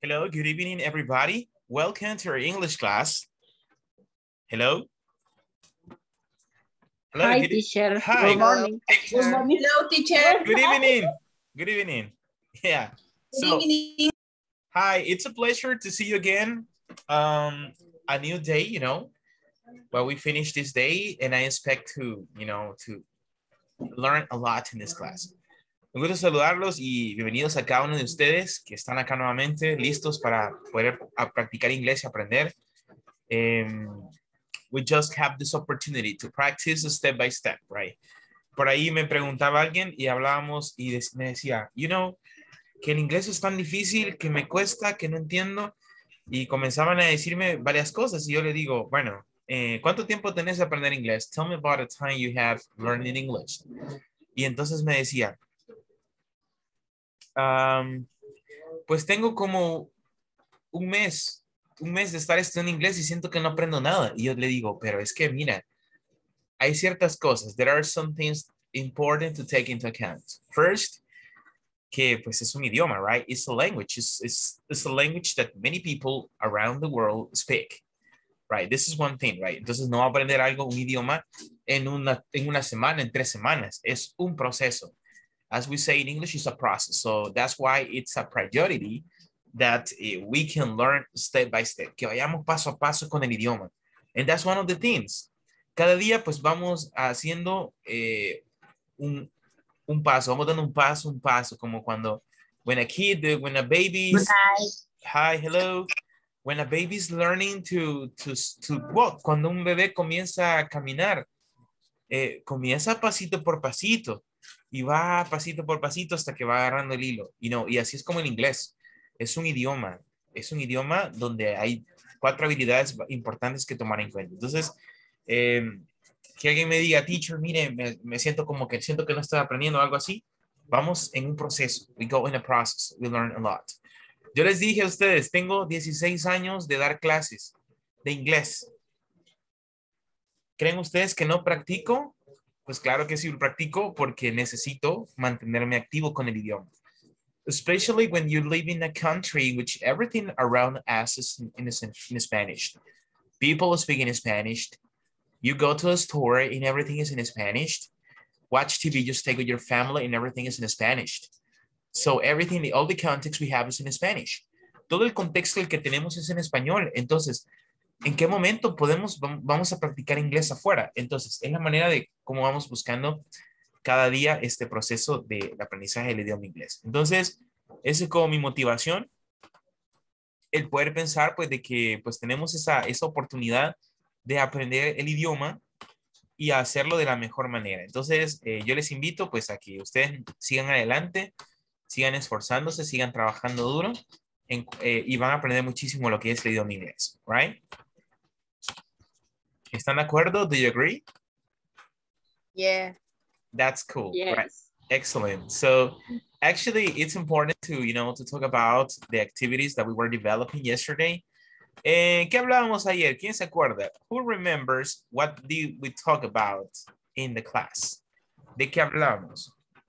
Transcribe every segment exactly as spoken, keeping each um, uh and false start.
Hello, good evening, everybody. Welcome to our English class. Hello. Hello. Hi, good e- teacher. Hi. Good morning. Good morning. Hello, teacher. Good evening. Good evening. Yeah. Good So, evening. hi, it's a pleasure to see you again. Um, a new day, you know. Well, we finished this day and I expect to, you know, to learn a lot in this class. Me gusta saludarlos y bienvenidos a cada uno de ustedes que están acá nuevamente listos para poder a practicar inglés y aprender. Um, we just have this opportunity to practice step by step, right? Por ahí me preguntaba alguien y hablábamos y me decía, you know, que el inglés es tan difícil, que me cuesta, que no entiendo. Y comenzaban a decirme varias cosas y yo le digo, bueno, eh, ¿cuánto tiempo tenés de aprender inglés? Tell me about the time you have learning English. Y entonces me decía, um, pues tengo como un mes, un mes de estar estudiando inglés y siento que no aprendo nada. Y yo le digo, pero es que mira, hay ciertas cosas. There are some things important to take into account. First, que pues es un idioma, right? It's a language. It's, it's, it's a language that many people around the world speak, right? This is one thing, right? Entonces no va a aprender algo, un idioma en una, en una semana, en tres semanas. Es un proceso. As we say in English, it's a process. So that's why it's a priority that uh, we can learn step by step, que vayamos paso a paso con el idioma. And that's one of the things. Cada día pues vamos haciendo eh, un, un paso, vamos dando un paso, un paso, como cuando, when a kid, when a baby, hi, hello, when a baby is learning to, to, to walk, cuando un bebé comienza a caminar, eh, comienza pasito por pasito y va pasito por pasito hasta que va agarrando el hilo, you know, y así es como el inglés, es un idioma, es un idioma donde hay cuatro habilidades importantes que tomar en cuenta. Entonces, eh, que alguien me diga, teacher, mire, me, me siento como que siento que no estoy aprendiendo algo así, vamos en un proceso, we go in a process, we learn a lot. Yo les dije a ustedes, tengo dieciséis años de dar clases de inglés. ¿Creen ustedes que no practico? Pues claro que sí lo practico porque necesito mantenerme activo con el idioma. Especially when you live in a country in which everything around us is in, in, in Spanish. People speak in Spanish. You go to a store and everything is in Spanish. Watch T V, you stay with your family and everything is in Spanish. So everything, all the context we have is in Spanish. Todo el contexto el que tenemos es en español. Entonces, ¿en qué momento podemos, vamos a practicar inglés afuera? Entonces, es la manera de cómo vamos buscando cada día este proceso de aprendizaje del idioma inglés. Entonces, esa es como mi motivación, el poder pensar pues de que pues tenemos esa, esa oportunidad de aprender el idioma y hacerlo de la mejor manera. Entonces, eh, yo les invito pues a que ustedes sigan adelante, sigan esforzándose, sigan trabajando duro en, eh, y van a aprender muchísimo lo que es el idioma inglés, right? ¿Están de acuerdo? Do you agree? Yeah. That's cool, Yes. right? Excellent. So actually it's important to, you know, to talk about the activities that we were developing yesterday. Eh, ¿Qué hablábamos ayer? ¿Quién se acuerda? Who remembers what did we talk about in the class? ¿De qué hablamos?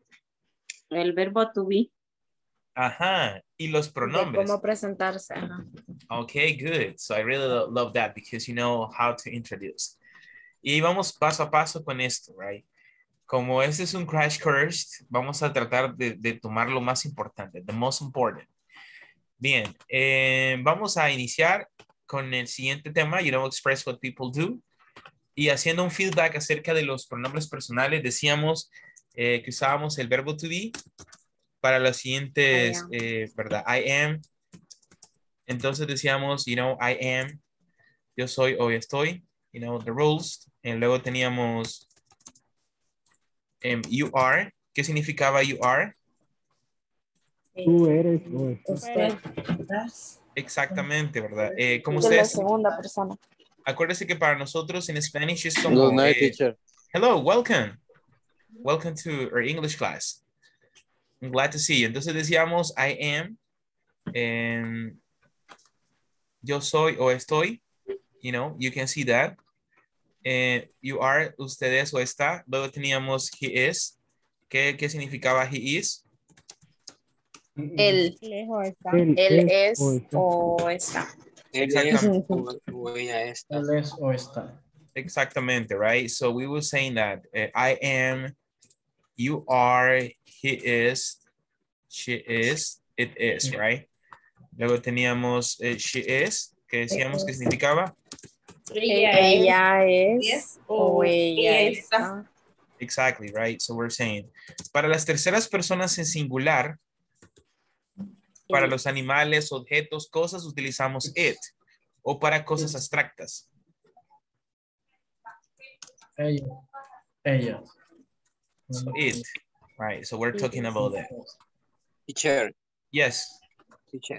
El verbo to be. Ajá. Y los De pronombres. cómo presentarse. Ajá. Okay, good. So I really lo- love that because you know how to introduce. Y vamos paso a paso con esto, right? Como este es un crash course, vamos a tratar de, de tomar lo más importante, the most important. Bien, eh, vamos a iniciar con el siguiente tema, you know, express what people do. Y haciendo un feedback acerca de los pronombres personales, decíamos eh, que usábamos el verbo to be para los siguientes, I am. eh, ¿verdad? I am. Entonces decíamos, you know, I am, yo soy o estoy, you know, the rules. Y luego teníamos um, you are. ¿Qué significaba you are? Tú eres o Usted. Exactamente, ¿verdad? Eh, como De la ustedes, segunda persona. acuérdense que para nosotros en Spanish es Good como, night, eh, teacher. hello, welcome. Welcome to our English class. I'm glad to see you. Entonces decíamos I am, and yo soy o estoy, you know, you can see that. Eh, you are, ustedes o está. Luego teníamos he is. ¿Qué, qué significaba he is? El, Lejos está. Él él es es o está. o está. Él es Exactamente. o, o ella está. Él es o está. Exactamente, right? So we were saying that uh, I am, you are, he is, she is, it is, right? Luego teníamos eh, she is, que decíamos que significaba. Ella es es o o ella ella está. está. Exactly, right? So we're saying, para las terceras personas en singular, para los animales, objetos, cosas, utilizamos it. O para cosas abstractas. Ella. Ella. So it, right? So we're talking about that. Teacher. Yes. Teacher.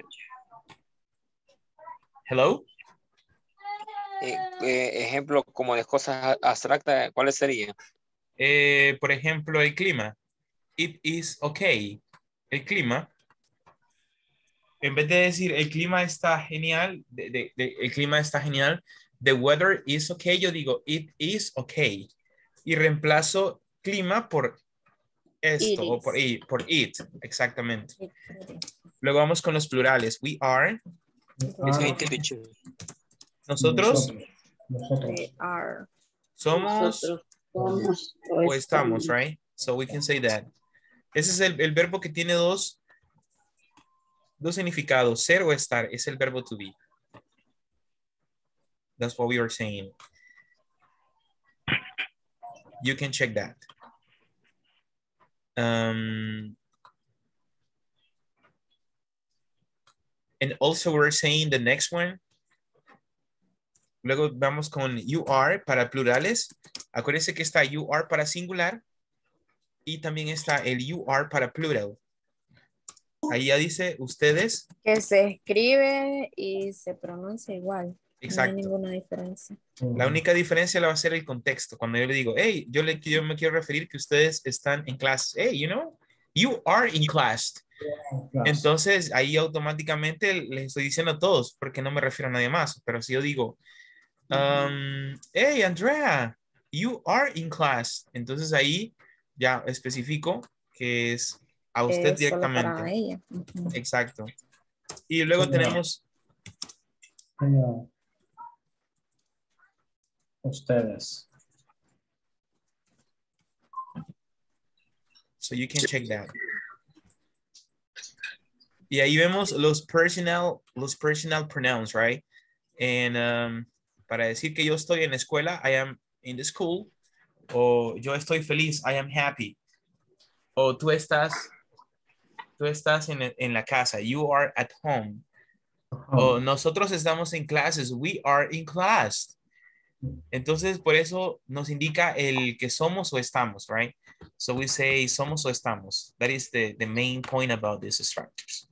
Hello? Eh, eh, ejemplo como de cosas abstractas, ¿cuáles serían? Eh, por ejemplo, el clima. It is okay. El clima. En vez de decir el clima está genial, de, de, de, el clima está genial, the weather is okay, yo digo it is okay. Y reemplazo clima por esto It o por, is. por it, exactamente. It is. Luego vamos con los plurales. We are, Es Ah, teacher. nosotros Nosotros. We are. somos Nosotros somos o estamos, right? So we can say that. Ese es el, el verbo que tiene dos, dos significados, ser o estar, es el verbo to be. That's what we were saying. You can check that. Um, and also we're saying the next one. Luego vamos con you are para plurales. Acuérdense que está you are para singular y también está el you are para plural. Ahí ya dice ustedes. Que se escribe y se pronuncia igual. Exacto. No hay ninguna diferencia. La única diferencia la va a ser el contexto. Cuando yo le digo, hey, yo, le, yo me quiero referir que ustedes están en clase. Hey, you know, you are in class. Entonces, ahí automáticamente les estoy diciendo a todos, porque no me refiero a nadie más. Pero si yo digo, um, hey, Andrea, you are in class. Entonces ahí ya especifico que es a usted Es solo directamente. para ella. Ujú. Exacto. Y luego Ella. tenemos Ella. Ustedes. so you can check that. Y ahí vemos los personal, los personal pronouns, right? And um, para decir que yo estoy en la escuela, I am in the school. O yo estoy feliz, I am happy. O tú estás, tú estás en, en la casa, you are at home. O nosotros estamos en clases, we are in class. Entonces, por eso nos indica el que somos o estamos, right? So we say somos o estamos. That is the, the main point about these structures.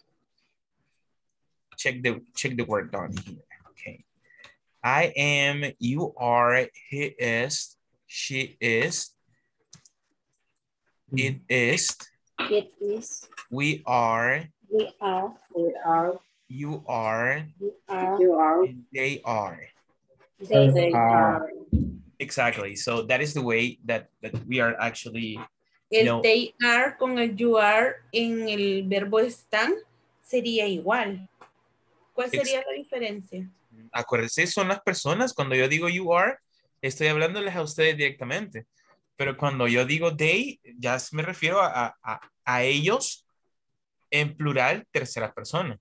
Check the, check the word down here. Okay. I am, you are, he is, she is, it is, It is. we are, We are. We are. you are, You are. You are. and they are. They, they are. Exactly. So that is the way that, that we are actually, El no. they are con el you are en el verbo están sería igual. ¿Cuál sería Ex- la diferencia? Acuérdense, son las personas. Cuando yo digo you are, estoy hablándoles a ustedes directamente. Pero cuando yo digo they, ya me refiero a, a, a ellos en plural, tercera persona.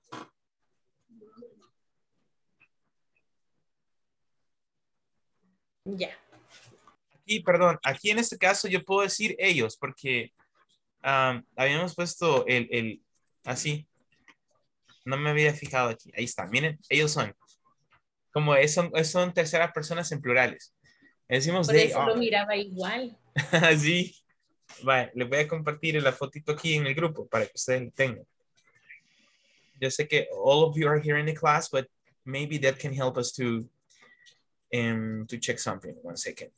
Ya. Aquí, perdón, aquí en este caso yo puedo decir ellos porque um, habíamos puesto el, el, así. No me había fijado aquí. Ahí está, miren, ellos son. Como es, son, son terceras personas en plurales. Decimos Por they eso are. lo miraba igual. Así. Vale, les voy a compartir la fotito aquí en el grupo para que ustedes lo tengan. Yo sé que all of you are here in the class, but maybe that can help us to, um, to check something. One second.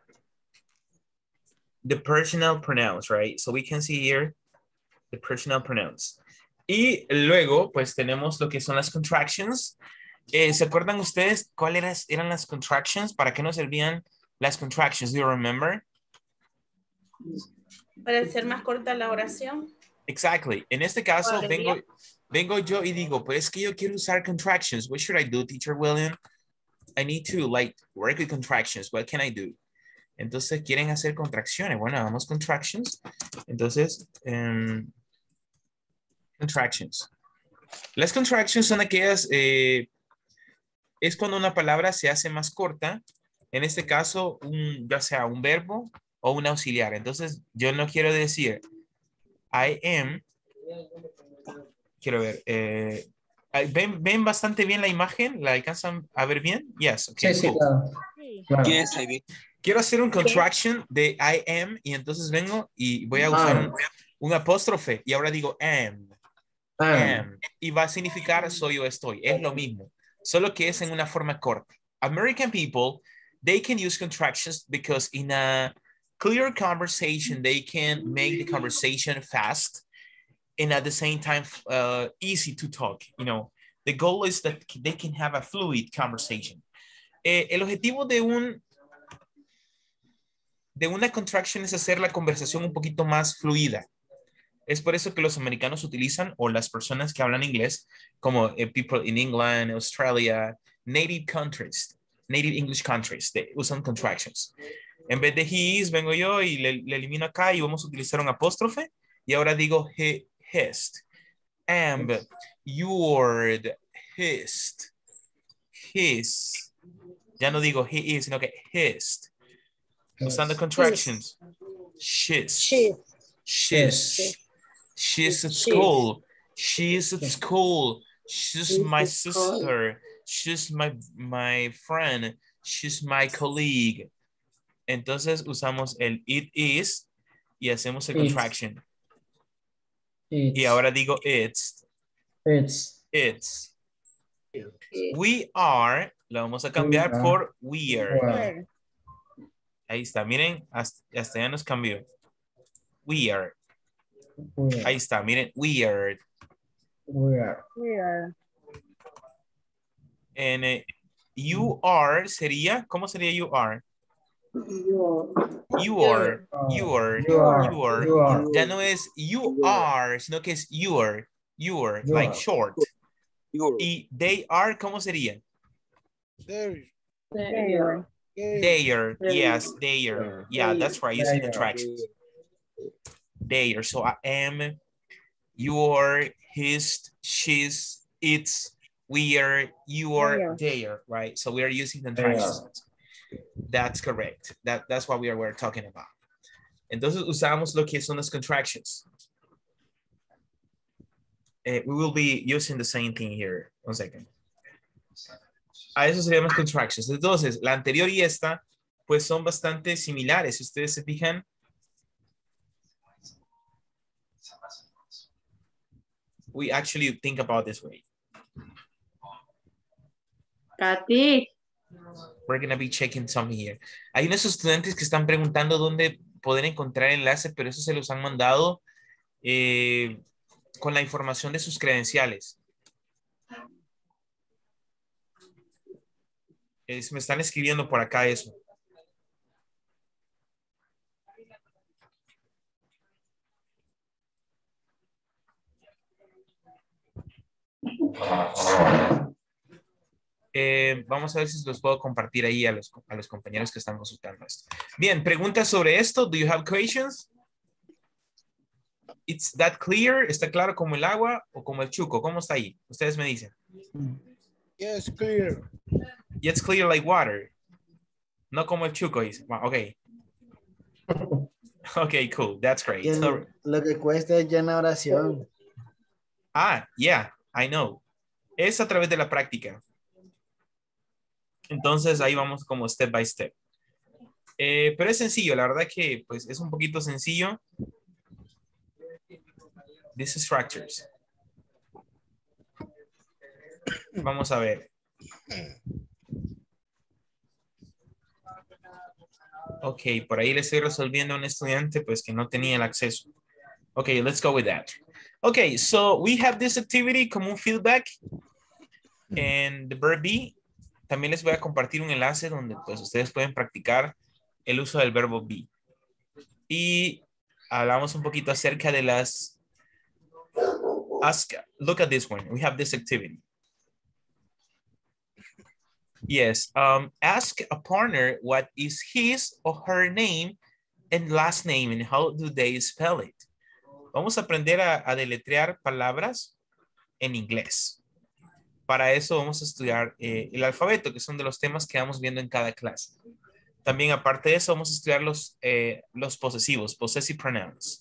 The personal pronouns, right? So we can see here the personal pronouns. Y luego, pues tenemos lo que son las contractions. Eh, ¿Se acuerdan ustedes cuáles eran las contractions? ¿Para qué nos servían las contractions? Do you remember? Para hacer más corta la oración. Exactly. En este caso, Podría. vengo, vengo yo y digo, pues es que yo quiero usar contractions. What should I do, Teacher William? I need to like work with contractions. What can I do? Entonces, ¿quieren hacer contracciones? Bueno, hagamos contractions. Entonces, um, contractions. Las contractions son aquellas, eh, es cuando una palabra se hace más corta. En este caso, un, ya sea un verbo o un auxiliar. Entonces, yo no quiero decir I am. Quiero ver. Eh, ¿ven, ¿Ven bastante bien la imagen? ¿La alcanzan a ver bien? Yes. Okay, Sí, sí, cool. claro. Claro. Yes, I did. Quiero hacer un contraction de I am y entonces vengo y voy a usar un, un apóstrofe y ahora digo am. Am. Am. Y va a significar soy o estoy. Es lo mismo. Solo que es en una forma corta. American people, they can use contractions because in a clear conversation, they can make the conversation fast and at the same time uh, easy to talk. You know, the goal is that they can have a fluid conversation. Eh, el objetivo de un de una contraction es hacer la conversación un poquito más fluida. Es por eso que los americanos utilizan, o las personas que hablan inglés, como eh, people in England, Australia, native countries, native English countries, they usan contractions. En vez de he is, vengo yo y le, le elimino acá y vamos a utilizar un apóstrofe. Y ahora digo he, hist, am, you'd, hist, his. Ya no digo he is, sino que hist. Usando contractions. Shiz. She's. Shiz. She's at school. She's at school. She's my sister. She's my, my friend. She's my colleague. Entonces usamos el it is y hacemos el It's. contraction. It's. Y ahora digo it's. It's. It's. We are. Lo vamos a cambiar We are. por we are. Well, Ahí está. Miren, hasta, hasta ya nos cambió. We are. we Ahí are. está. Miren, we are. We are. We are. En eh, you are sería, ¿cómo sería you are? Your. You are, you are, You are. you are. You are. Ya no es you are, sino que es you are, you are, You like are. short. You're. Y they are, ¿cómo sería? There. They are, yes, they are. Yeah, that's right, using They are. contractions. They are, so I am, you are, his, she's, it's, we are, you are, they are, right? So we are using contractions. That's correct. That, that's what we are we're talking about. Entonces usamos lo que son las contractions. Uh, we will be using the same thing here. One second. A eso serían las contractions. Entonces, la anterior y esta, pues son bastante similares. Si ustedes se fijan. We actually think about this way. Katy. We're going to be checking something here. Hay unos estudiantes que están preguntando dónde poder encontrar el enlace, pero eso se los han mandado eh, con la información de sus credenciales. Es, me están escribiendo por acá eso. Eh, vamos a ver si los puedo compartir ahí a los, a los compañeros que están consultando esto. Bien, preguntas sobre esto. Do you have questions? It's that clear? ¿Está claro como el agua o como el chuco? ¿Cómo está ahí? Ustedes me dicen. Yes, clear. It's clear like water. No como el chuco, dice. Wow, ok. Ok, cool. That's great. Y So, lo que cuesta es ya en la oración. ah, yeah, I know. Es a través de la práctica. Entonces ahí vamos como step by step. Eh, pero es sencillo, la verdad que pues es un poquito sencillo. These structures. Vamos a ver. Ok, por ahí le estoy resolviendo a un estudiante pues que no tenía el acceso. Ok, let's go with that. Okay, so we have this activity como un feedback. And the verb be. También les voy a compartir un enlace donde pues ustedes pueden practicar el uso del verbo be. Y hablamos un poquito acerca de las ask, look at this one. We have this activity. Yes, um, ask a partner what is his or her name and last name and how do they spell it. Vamos a aprender a, a deletrear palabras en inglés. Para eso vamos a estudiar eh, el alfabeto, que son de los temas que vamos viendo en cada clase. También aparte de eso vamos a estudiar los, eh, los posesivos, possessive pronouns.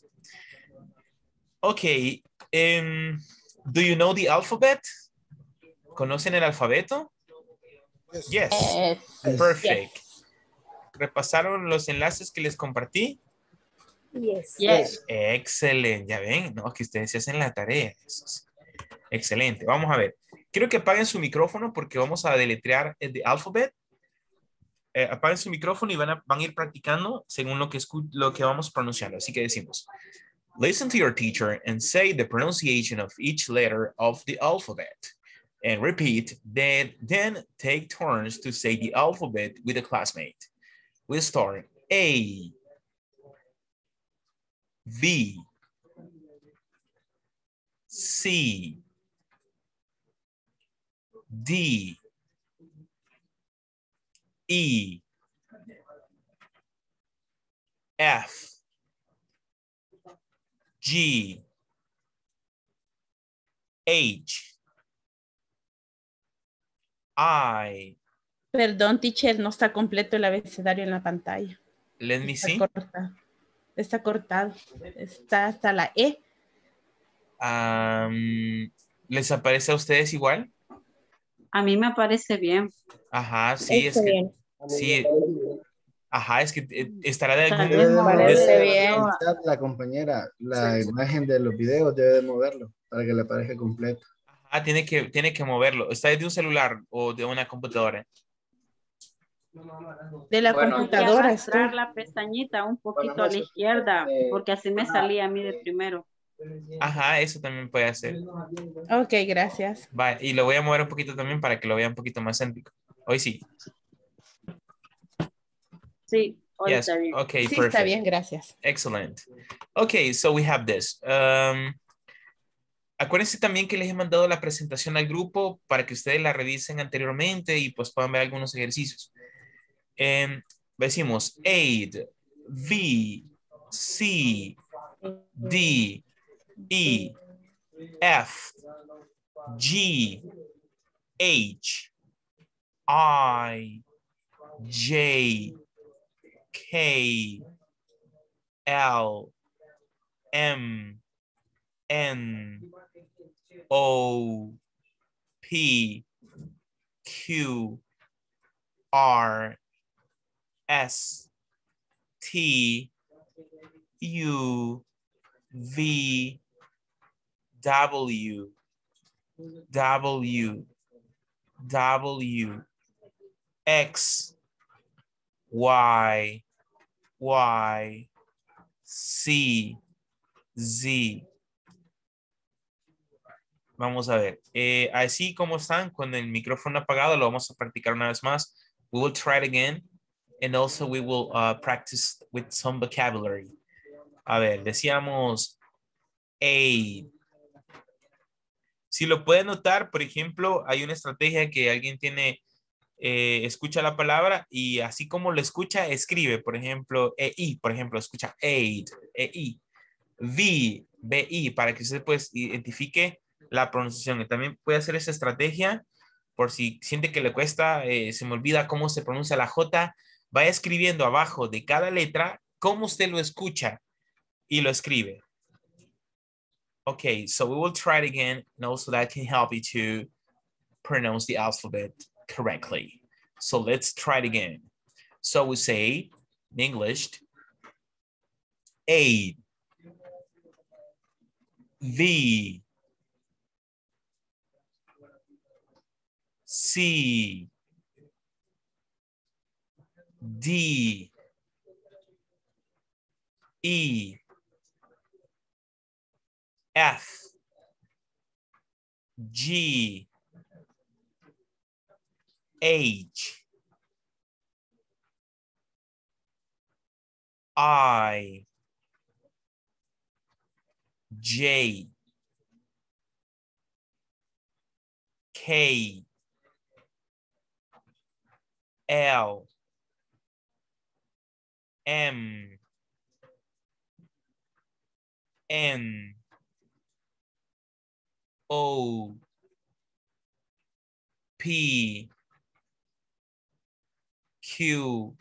Ok, um, do you know the alphabet? ¿Conocen el alfabeto? Yes. Yes, Yes. perfect. ¿Repasaron los enlaces que les compartí? Yes. Yes. Excelente, ya ven, no, que ustedes se hacen la tarea. Eso es excelente, vamos a ver. Quiero que apaguen su micrófono porque vamos a deletrear el alfabeto. Eh, apaguen su micrófono y van a, van a ir practicando según lo que, lo que vamos pronunciando. Así que decimos, listen to your teacher and say the pronunciation of each letter of the alphabet. And repeat, then, then take turns to say the alphabet with a classmate. We start A, V, C, D, E, F, G, H, I. Perdón, teacher, no está completo el abecedario en la pantalla. Let me Está see. cortado. Está cortado. Está hasta la E. Um, ¿Les aparece a ustedes igual? A mí me parece bien. Ajá, sí, es Está que bien. sí. Ajá, es que eh, estará de Tal algún vez Debe de no mover Parece le bien. dio- el chat, la compañera, la imagen de los videos debe de moverlo para que le aparezca completo. Ajá, tiene que, tiene que moverlo. ¿Está desde un celular o de una computadora? De la Bueno, Hay que computadora arrastrar estoy. la pestañita un poquito Bueno, a no la se izquierda, preocupe, porque así me salía a mí de primero. Ajá, eso también puede hacer. Ok, gracias. Va, y lo voy a mover un poquito también para que lo vea un poquito más céntrico. Hoy sí. Sí, hoy Yes, está bien. okay, Sí, perfect. está bien, gracias. Excellent. Okay, so we have this. Um, acuérdense también que les he mandado la presentación al grupo para que ustedes la revisen anteriormente y pues puedan ver algunos ejercicios. Um, decimos eight, V, C, D, E, F, G, H, I, J, K, L, M, N, O, P, Q, R, S, T, U, V, W, W, W, X, Y, Y, C, Z. Vamos a ver. Eh, así como están con el micrófono apagado, lo vamos a practicar una vez más. We will try it again. And also we will uh, practice with some vocabulary. A ver, decíamos A. Si lo pueden notar, por ejemplo, hay una estrategia que alguien tiene, eh, escucha la palabra y así como lo escucha, escribe. Por ejemplo, E I, por ejemplo, escucha aid, E I. V, B I, para que usted pues identifique la pronunciación. Y también puede hacer esa estrategia por si siente que le cuesta, eh, se me olvida cómo se pronuncia la J, vaya escribiendo abajo de cada letra cómo usted lo escucha y lo escribe. Okay, so we will try it again, and also that can help you to pronounce the alphabet correctly. So let's try it again. So we say in English, A, V, C, D, E, F, G, H, I, J, K, L, M, N, O, P, Q,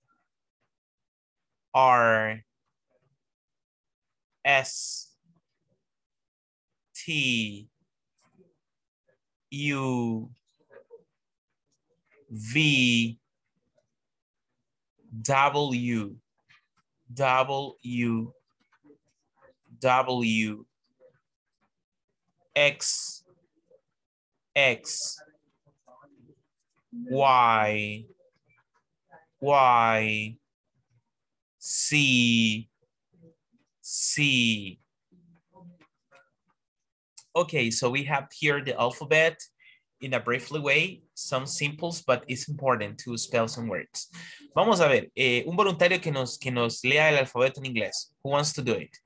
R, S, T, U, V, W, W, W, X, X, Y, Y, C, C. Okay, so we have here the alphabet in a briefly way, some simples, but it's important to spell some words. Vamos a ver, eh, un voluntario que nos, que nos lea el alfabeto en inglés. Who wants to do it?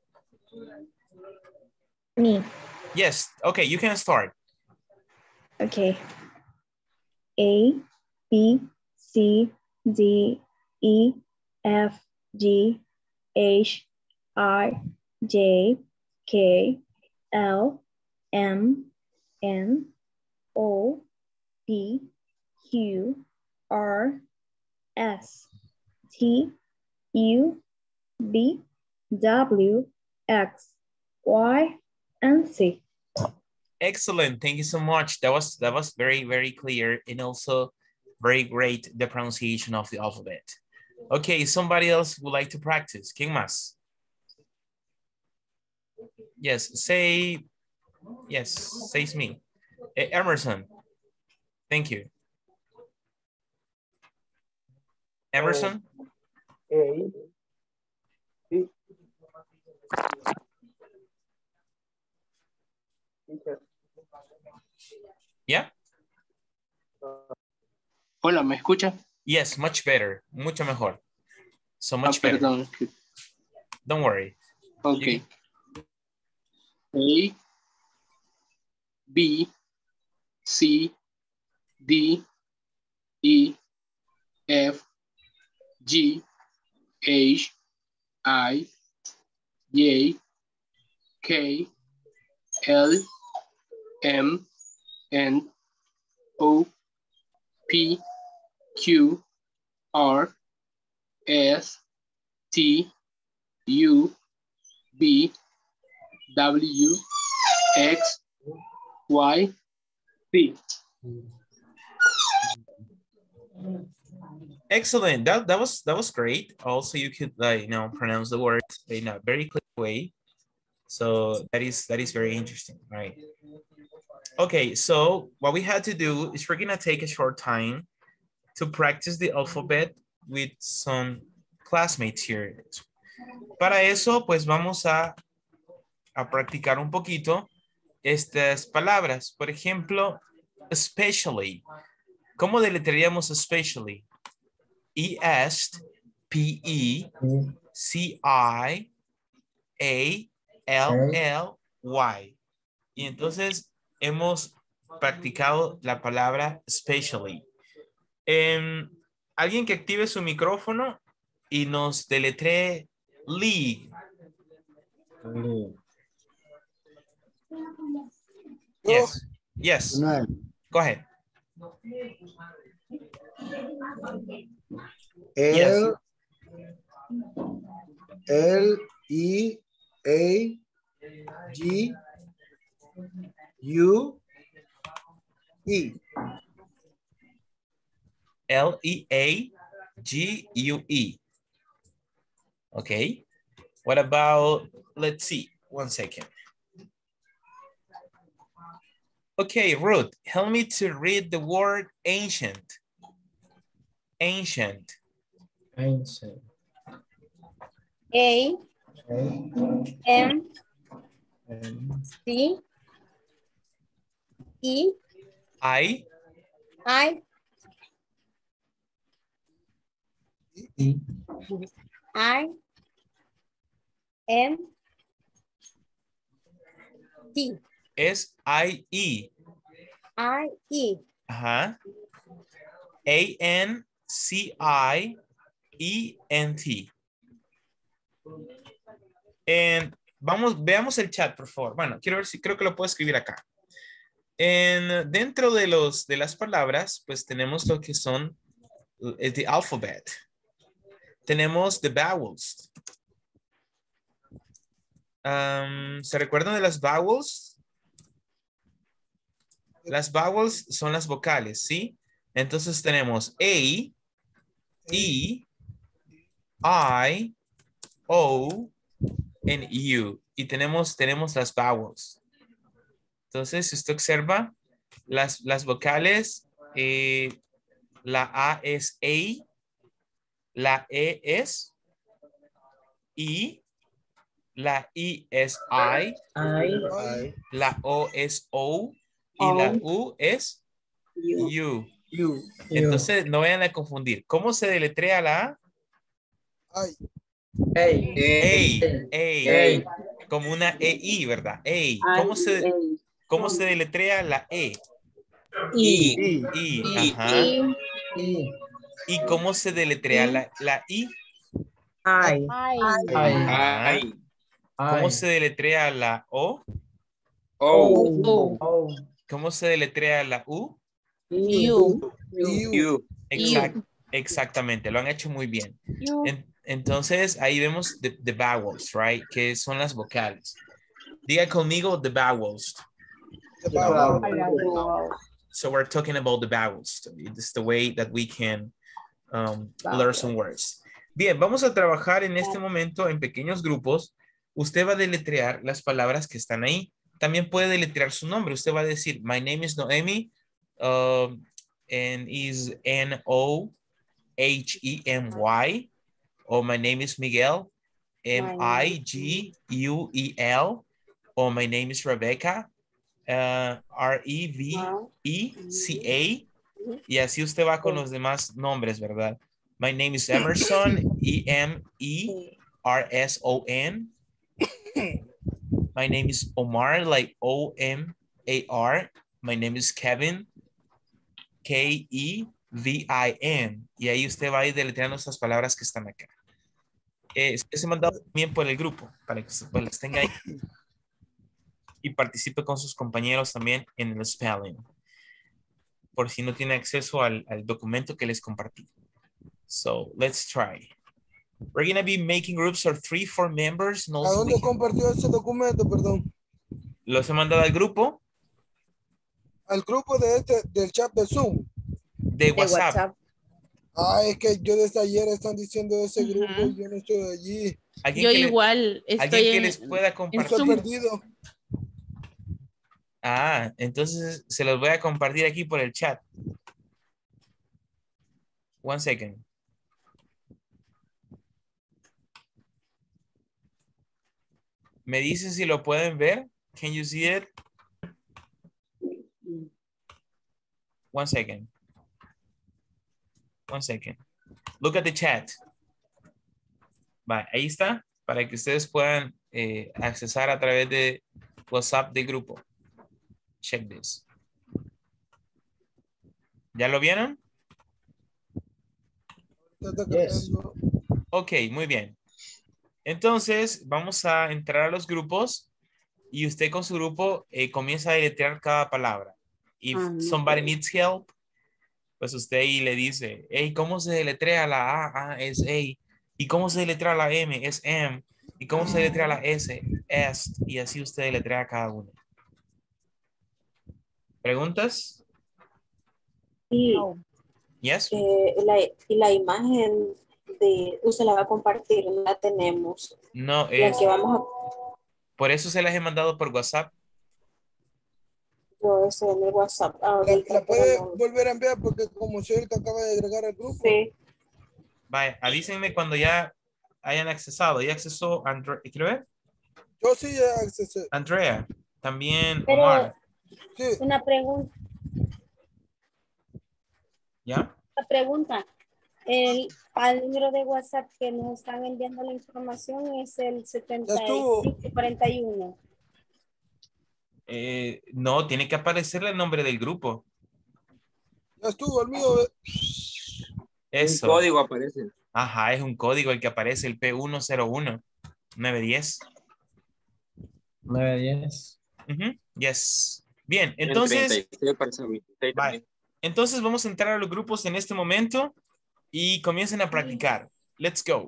Me. Yes, okay, you can start. Okay. A, B, C, D, E, F, G, H, I, J, K, L, M, N, O, P, Q, R, S, T, U, V, W, X, Y, and Z. Excellent, thank you so much. That was that was very, very clear and also very great the pronunciation of the alphabet. Okay, somebody else would like to practice. ¿Quién más? Yes, say, yes, say me. Eh, Emerson, thank you. Emerson? A, B. Yeah? Hola, ¿me escucha? Yes, much better. Mucho mejor. So much ah, better. Perdón. Don't worry. Okay. A, B, C, D, E, F, G, H, I, J, K, L, M, N, O, P, Q, R, S, T, U, V, W, X, Y, Z. Excellent. That that was that was great. Also, you could like you know pronounce the words in a very clear way. So that is that is very interesting, right? Okay, so what we had to do is we're gonna take a short time to practice the alphabet with some classmates here. Para eso, pues vamos a, a practicar un poquito estas palabras. Por ejemplo, especially. ¿Cómo deletrearíamos especially? E S P E C I A L L Y. Y entonces hemos practicado la palabra especially. Eh, alguien que active su micrófono y nos deletree league. League. Yes. Yes. No. Go ahead. L, L, E, A, G, U, E. L E A G U E. Okay. What about, let's see, one second. Okay, Ruth, help me to read the word ancient. Ancient. Ancient. A, A, M, M, C, E, I, I, E, I, M, T. S I E. I, E. Ajá. A N C I E N T. En, vamos, veamos el chat, por favor. Bueno, quiero ver si creo que lo puedo escribir acá. En, dentro de, los, de las palabras, pues tenemos lo que son el the alphabet. Tenemos the vowels. Um, ¿Se recuerdan de las vowels? Las vowels son las vocales, ¿sí? Entonces tenemos A, E, I, O, and U. Y tenemos, tenemos las vowels. Entonces, si usted observa, las, las vocales, eh, la A es A, la E es I, la I es I, I, la O es O y la U es U. you, Entonces, no vayan a confundir. ¿Cómo se deletrea la A? Ay, A, A, como una E I, ¿verdad? A. ¿Cómo se, cómo se deletrea la E? I. I, ajá. ¿Y cómo se deletrea la, la I? I. Ajá. I, ¿Cómo se deletrea la O? Oh, oh, ¿Cómo se deletrea la U? U. you. Exact, exactamente, lo han hecho muy bien. En- entonces, ahí vemos the, the vowels, right? Que son las vocales. Diga conmigo the vowels. the vowel. So we're talking about the vowels. It's the way that we can um, learn some words. Bien, vamos a trabajar en este momento en pequeños grupos. Usted va a deletrear las palabras que están ahí. También puede deletrear su nombre. Usted va a decir, my name is Noemi, um, and is N O H E M Y, or my name is Miguel, M I G U E L, or my name is Rebecca, uh, R E V E C A, y así usted va con los demás nombres, ¿verdad? My name is Emerson, E M E R S O N. My name is Omar, like O M A R. My name is Kevin, K E V I N. Y ahí usted va a ir deletreando estas palabras que están acá. Eh, se mandado también por el grupo, para que usted pues, las tenga ahí. Y participe con sus compañeros también en el spelling. Por si no tiene acceso al, al documento que les compartí. So, let's try. We're going to be making groups of three, four members. And ¿A also dónde we- compartió ese documento, perdón? los he mandado al grupo Al grupo de este, del chat de Zoom. de De WhatsApp. WhatsApp. Ah, es que yo desde ayer están diciendo de ese Ujú. grupo y yo no estoy allí. ¿Alguien Yo que le- igual ¿Alguien estoy que en, les pueda en compartir? Estoy Zoom. perdido. Ah, entonces se los voy a compartir aquí por el chat. One second. Me dicen si lo pueden ver. Can you see it? One second. One second. Look at the chat. Vale, ahí está. Para que ustedes puedan eh, accesar a través de WhatsApp del grupo. Check this. ¿Ya lo vieron? Está Yes. cargando. Ok, muy bien. Entonces, vamos a entrar a los grupos y usted con su grupo eh, comienza a deletrear cada palabra. If Ah, no. somebody needs help, pues usted ahí le dice, hey, ¿cómo se deletrea la A? Ah, es A. ¿Y cómo se deletrea la M? Es M. ¿Y cómo se deletrea la S? S. Y así usted deletrea cada uno. ¿Preguntas? Y, Yes. eh, la, y la imagen de usted la va a compartir, no la tenemos. No, La es, que vamos a por eso se las he mandado por WhatsApp. yo ese en el WhatsApp. La, ahorita, la puede pero no- volver a enviar porque como soy el que acaba de agregar al grupo. Sí, Vaya, avísenme cuando ya hayan accesado. ¿Ya accesó Andre- quiero ver? Yo sí ya accesé. Andrea? También Pero- Omar. Sí. una pregunta. ¿Ya? La pregunta. El, al número de WhatsApp que nos están enviando la información es el setenta y estuvo. cinco cuarenta y uno. Eh, no, tiene que aparecerle el nombre del grupo. Ya estuvo el mío. eh. Eso. Un código aparece. Ajá, es un código el que aparece, el P uno cero uno nueve diez. nueve diez. Ujú, yes. Bien, El entonces, treinta y seis aparece a mí. bye. también. Entonces vamos a entrar a los grupos en este momento y comiencen a practicar. Let's go.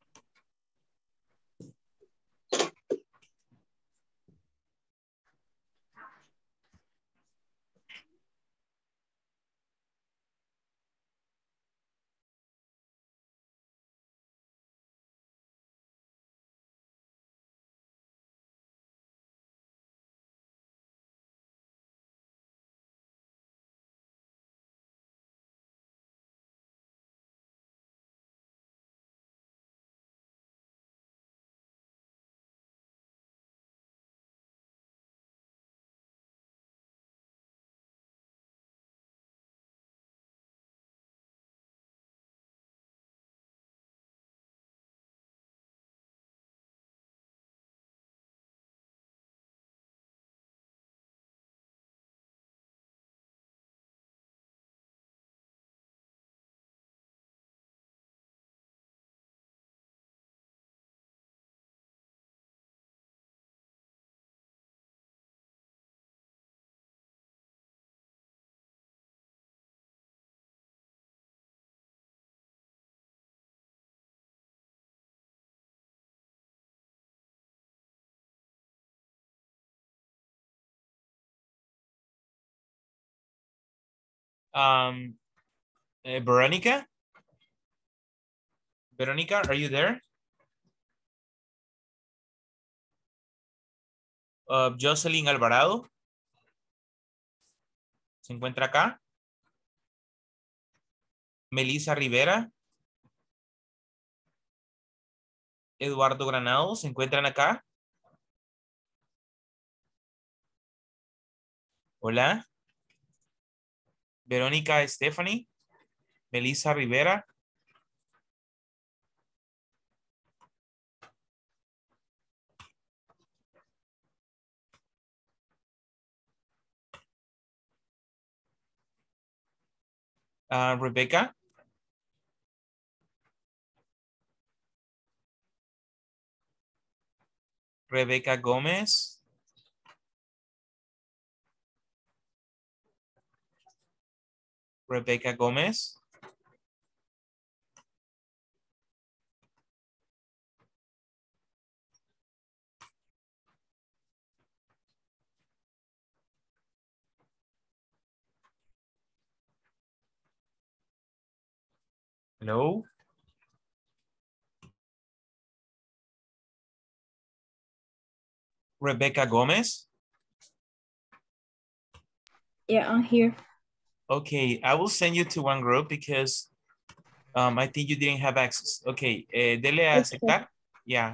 Um, eh, Veronica? Veronica, are you there? Uh, Jocelyn Alvarado. ¿Se encuentra acá? Melissa Rivera. Eduardo Granado, ¿se encuentran acá? Hola. Verónica Stephanie. Melissa Rivera. Uh, Rebecca. Rebecca Gómez. Rebecca Gómez. Hello. Rebecca Gómez. Yeah, I'm here. Okay, I will send you to one group because um, I think you didn't have access. Okay, eh, dele a aceptar. Yeah.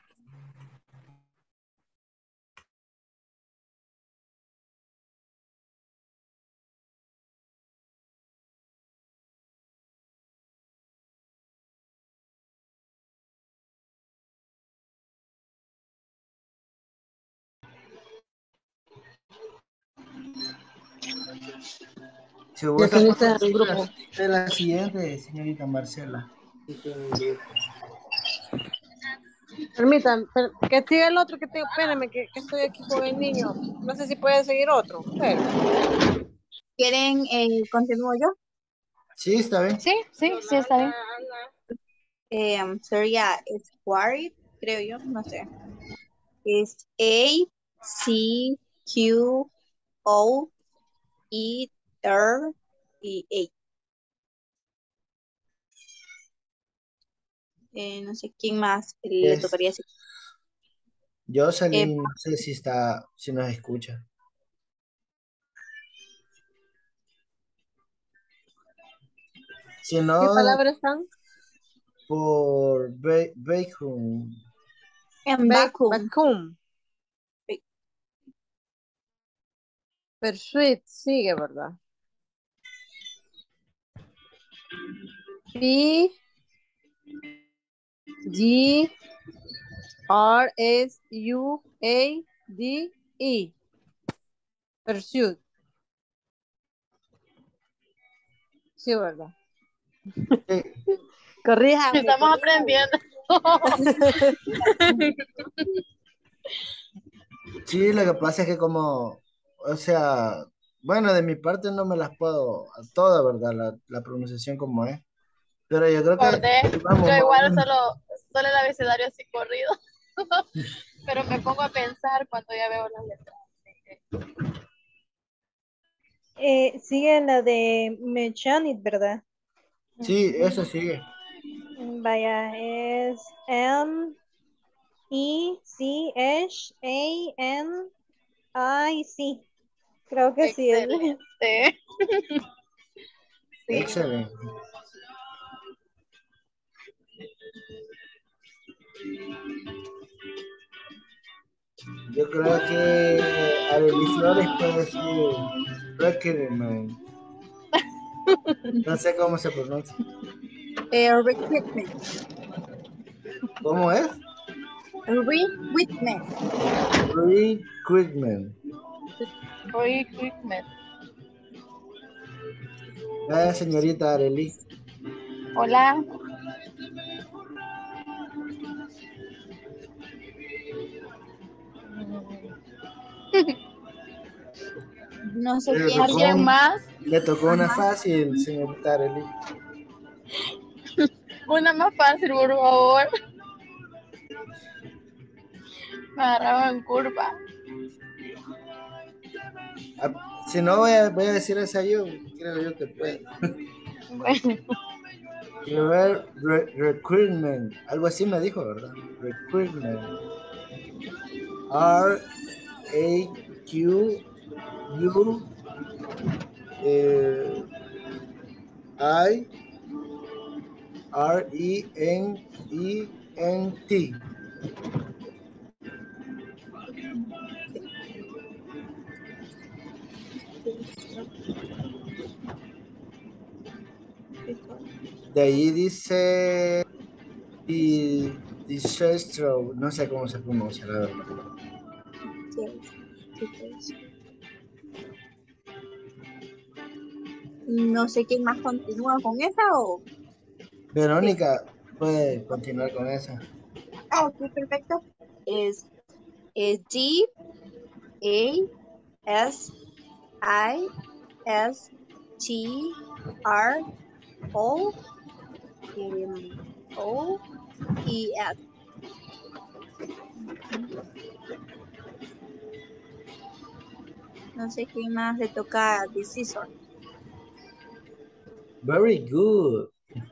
Si gusta, puede ser la, de la siguiente, señorita Marcela. Permítanme, per- que siga el otro que tengo, espérenme, que, que estoy aquí con el niño. No sé si puede seguir otro. Espérenme. ¿Quieren, eh, continúo yo? Sí, está bien. Sí, sí, sí, está bien. Eh, sería Square, creo yo, no sé. Es A, C, Q, O, E, R y A. Eh, no sé quién más le Es tocaría. Decir. Eh, Jocelyn, no sé si está, si nos escucha. Si no, ¿Qué palabras están? por Ba- Bacon. en Ba- vacuum. Vacuum. Pursuit sigue, ¿verdad? P, G, R, S, U, A, D, E. Pursuit. Sí, ¿verdad? Corríjame. Estamos corríjame. aprendiendo. Sí, lo que pasa es que como, o sea, bueno, de mi parte no me las puedo a toda, ¿verdad? La, la pronunciación como es. Pero yo creo que, Acordé, vamos, yo más o igual menos. solo, solo el abecedario así corrido. Pero me pongo a pensar cuando ya veo las letras. Eh, sigue la de Mechanit, ¿verdad? Sí, eso sigue. Vaya, es M E C H A N I C. Creo que sí es. Excelente. Sí. Excelente. Yo creo que Arely Flores puede decir Recruitment. No sé cómo se pronuncia. Eh, recruitment. ¿Cómo es? Recruitment. Recruitment. Recruitment. Ah, señorita Arely. Hola. No sé Le quién. tocó, ¿Alguien más? le tocó una Ajá. fácil, señorita Arely. Una más fácil, por favor. Me agarraba en curva. Ah, si no, voy a, voy a decir esa yo. Creo yo que puedo. Bueno. Quiero ver re- recruitment. Algo así me dijo, ¿verdad? Recruitment. R A Q U eh, I R E N E N T. De ahí dice di- Disestro, no sé cómo se pronuncia, la verdad. No sé quién más continúa con esa o... Verónica, puede continuar con esa. Ah, ok, perfecto. Es, es D A S I S T R O um, O E S. No sé quién más le toca Decisor. Very good.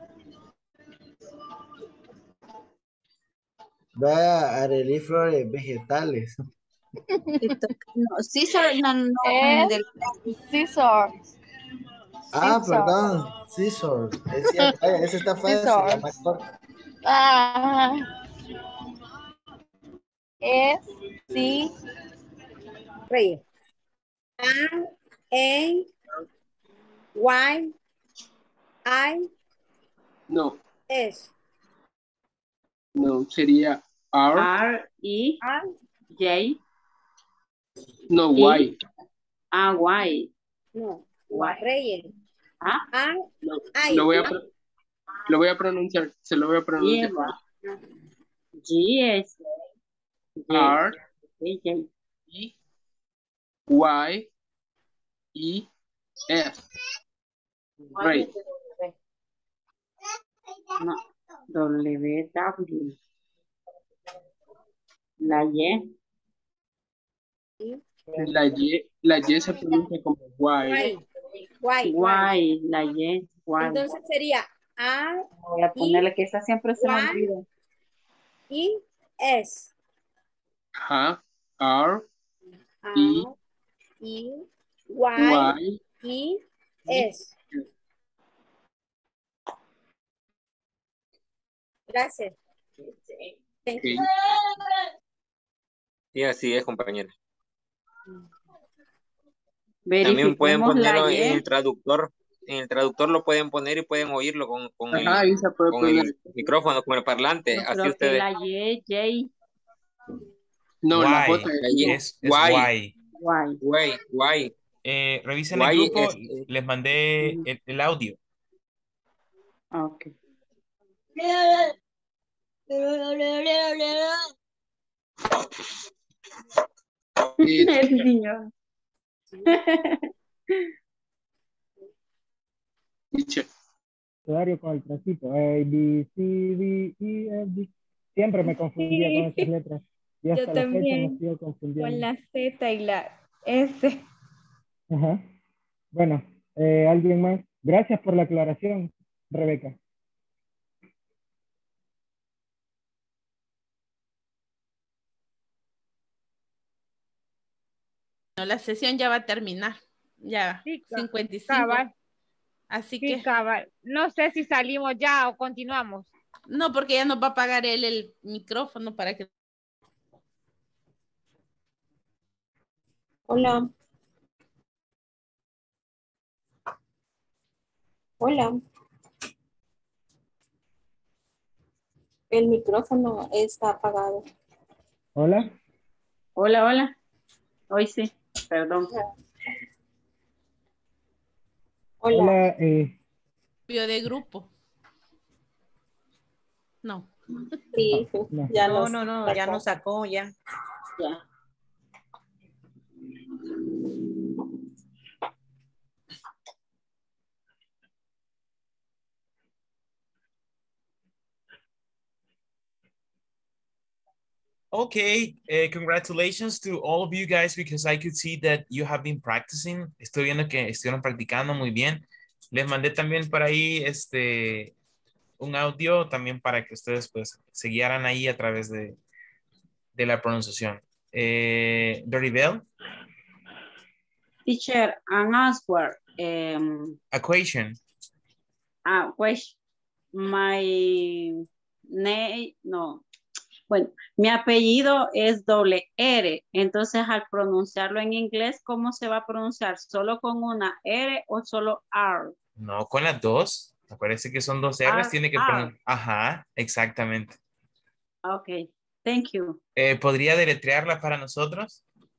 Vaya, Arely Flores, vegetales. No, Caesar no, no Es del... Scissor. Ah, Scissor. perdón, scissors. Es cierto, ay, esa está fácil, la más Scissors. corta. Ah. Es sí. Reyes. R A Y I No, S. no, sería R, R, E, R J, no, E, Y. A, Y. No. Y. Reyes. Ah, R Lo, I. lo voy a, pro- lo voy a pronunciar, se lo voy a pronunciar. lleva. G, S, R, J, J. E, Y, E, S. Right. No, W, W. La Y. La Y, la Y se pronuncia como Y. Y. Y, la Y. Y. Entonces sería R Voy a ponerle que esa siempre se me Y. olvida. E S. Ajá. R, R E, E Y, Y E S. Gracias. Thank you. Ok. Sí, así es, compañera. También pueden Verifiquemos la ponerlo en Y. el traductor. En el traductor lo pueden poner y pueden oírlo con, con Ajá, el, ahí se puede con poner. el micrófono, con el parlante. Yo Así creo que ustedes. la Y, J. No, la J Why. es La Y no. Es, es Guay. why. Why. Why, why. Eh, revisen Why el grupo, es- eh, les mandé Ujú. el, el audio. Ok. El niño. Teacher. Usuario con el trocito. A, B, C, D, E, F, G. Siempre me confundía con esas Sí, letras. Y yo hasta la fecha me también, sigo con confundiendo. la Z y la S. Ajá. Bueno, eh, ¿alguien más? Gracias por la aclaración, Rebeca. No, la sesión ya va a terminar. Ya, Sí, ca- cincuenta y cinco. cabal. Así Sí, que, cabal. No sé si salimos ya o continuamos. no, porque ya nos va a apagar él el micrófono para que... Hola. Hola. El micrófono está apagado. Hola. Hola, hola. Hoy sí, perdón. Hola. Hola. Eh, Cambio de grupo. No. Sí, no. ya No, nos no, no, ya sacó. nos sacó ya. Ya. Okay, uh, congratulations to all of you guys because I could see that you have been practicing. Estoy viendo que estuvieron practicando muy bien. Les mandé también por ahí este un audio también para que ustedes pues se guiaran ahí a través de, de la pronunciación. Eh, Doribel, Teacher, an answer. Um, equation. ah, pues, my name, no. Bueno, mi apellido es doble R, entonces al pronunciarlo en inglés, ¿cómo se va a pronunciar? ¿Solo con una R o solo R? No, con las dos. Acuérdense que son dos R's, R, tiene que R. pronunciar. Ajá, exactamente. Ok, thank you. Eh, ¿Podría deletrearla para nosotros?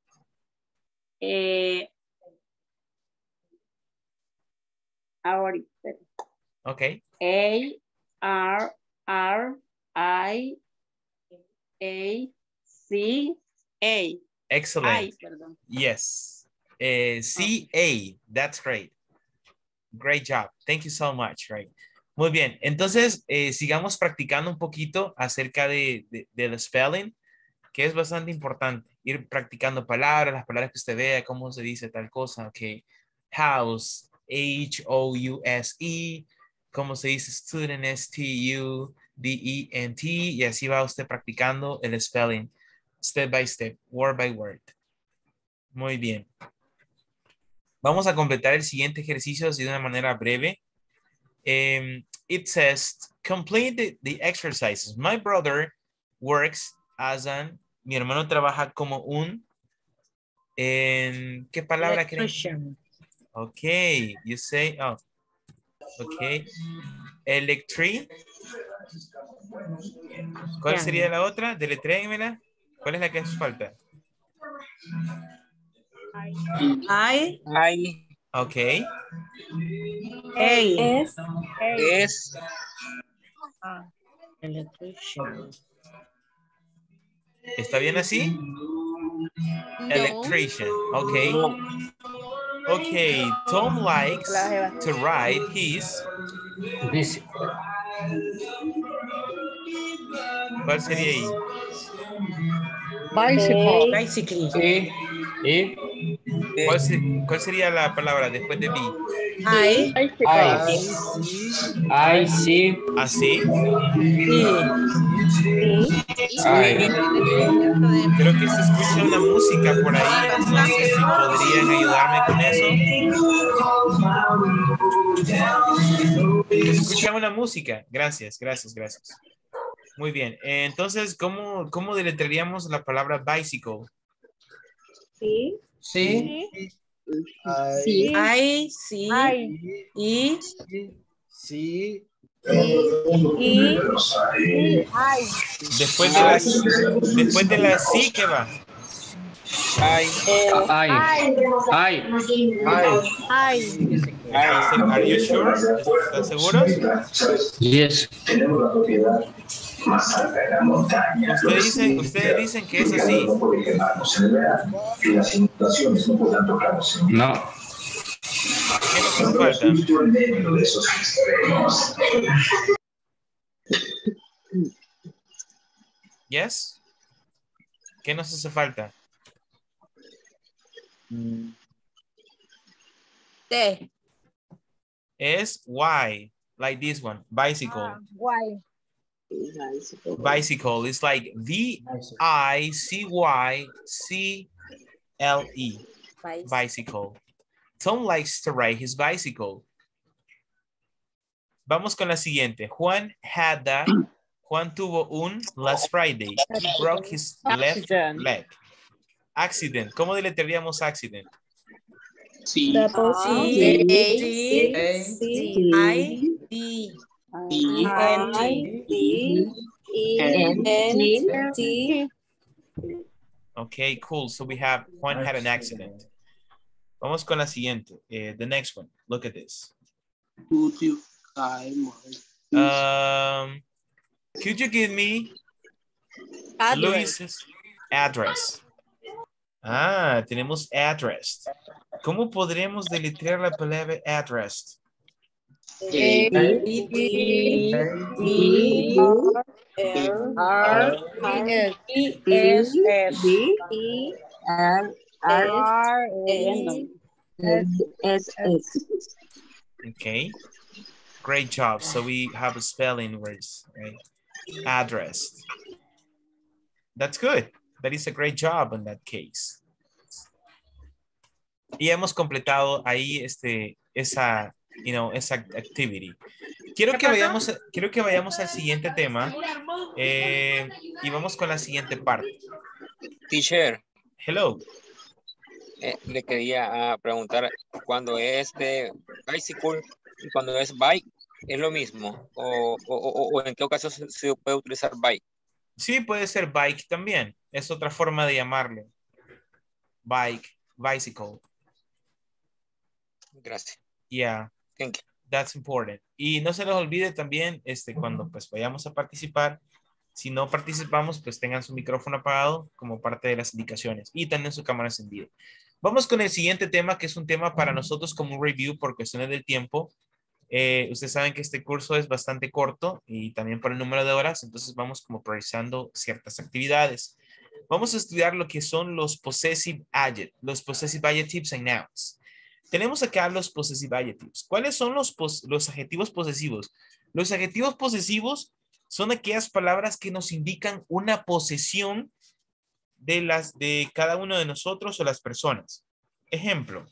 Eh, ahorita. Ok. A, R, R, I, A, C, A. Excellent. I, perdón. Yes. Eh, C A, that's great. Great job. Thank you so much. Right. Muy bien. Entonces, eh, sigamos practicando un poquito acerca de, de, de the spelling, que es bastante importante. Ir practicando palabras, las palabras que usted vea, cómo se dice tal cosa. Ok. House, H O U S E. Cómo se dice student, S T U D E N T. Y así va usted practicando el spelling, step by step, word by word. Muy bien. Vamos a completar el siguiente ejercicio así de una manera breve. Um, it says, complete the, the exercises. My brother works as an, mi hermano trabaja como un, en, ¿qué palabra creen? Electrician. Ok, you say, oh, ok. Electric. ¿Cuál sería la otra? Deletréenmela. ¿Cuál es la que hace falta? I. I. Ok. A. Es. Es. Electrician. ¿Está bien así? No. Electrician. Ok. Ok. Tom likes to ride his. ¿Cuál sería ahí? Bicycle. Bicycle. E, E, ¿Cuál, se- cuál sería la palabra después de B? I. I, I, sí, ¿Así? I. Creo que se escucha una música por ahí. No sé si podrían ayudarme con eso. Se escucha una música. Gracias, gracias, gracias. Muy bien. Eh, Entonces, ¿cómo, cómo deletrearíamos la palabra bicycle? Sí. Sí. Sí. I, sí. Y. Sí. Y. Después de las, después de la sí, ¿qué va? I. I. I. Ay. Are you sure? ¿Están seguros? Yes. Ustedes dicen, ustedes dicen que es así. No. ¿Qué nos hace falta? Yes. ¿Qué nos hace falta? T. Es Y, like this one, bicycle. Ah, guay. Bicycle is like V I C Y C L E. Bicycle. Tom likes to ride his bicycle. Vamos con la siguiente. Juan had that. Juan tuvo un last Friday. He broke his left Accident. leg. Accident. ¿Cómo deletrearíamos accident? Sí. C C I D E N T. Okay, cool. So we have Juan had an accident. Vamos con la siguiente. Eh, the next one. Look at this. Could you buy my Um, could you give me Address. Luis's address? Ah, tenemos address. ¿Cómo podremos deletrear la palabra address? A D D R E S E R R S S. Okay. Great job. So we have a spelling words, right? Address. That's good. That is a great job in that case. Y hemos completado ahí este, esa, you know, esa activity. Quiero que vayamos, quiero que vayamos al siguiente tema eh, y vamos con la siguiente parte. Teacher. Hello. Eh, le quería uh, preguntar, cuando es de bicycle y cuando es bike, ¿es lo mismo? ¿O, o, o, o en qué ocasión se, se puede utilizar bike? Sí, puede ser bike también. Es otra forma de llamarle. Bike, bicycle. Gracias. Yeah. Thank you. That's important. Y no se les olvide también, este, cuando pues vayamos a participar, si no participamos, pues tengan su micrófono apagado como parte de las indicaciones y también su cámara encendida. Vamos con el siguiente tema, que es un tema para nosotros como un review por cuestiones del tiempo. Eh, ustedes saben que este curso es bastante corto y también por el número de horas, entonces vamos como priorizando ciertas actividades. Vamos a estudiar lo que son los possessive adjectives, los possessive adjectives and nouns. Tenemos acá los possessive adjectives. ¿Cuáles son los, pos los adjetivos posesivos? Los adjetivos posesivos son aquellas palabras que nos indican una posesión de, las, de cada uno de nosotros o las personas. Ejemplo,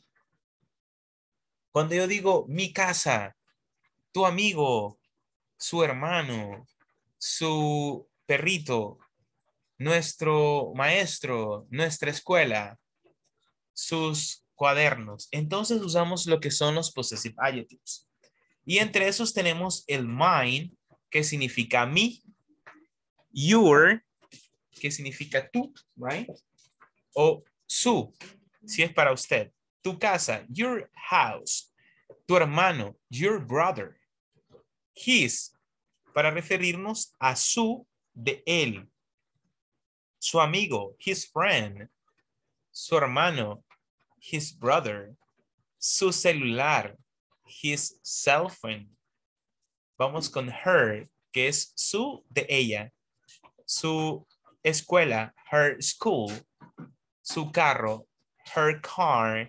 cuando yo digo mi casa, tu amigo, su hermano, su perrito, nuestro maestro, nuestra escuela, sus cuadernos. Entonces usamos lo que son los possessive adjectives. Y entre esos tenemos el mine, que significa mi, your, que significa tú, right? O su, si es para usted. Tu casa, your house. Tu hermano, your brother. His, para referirnos a su, de él. Su amigo, his friend. Su hermano, his brother. Su celular, his cell phone. Vamos con her, que es su, de ella. Su escuela, her school. Su carro, her car.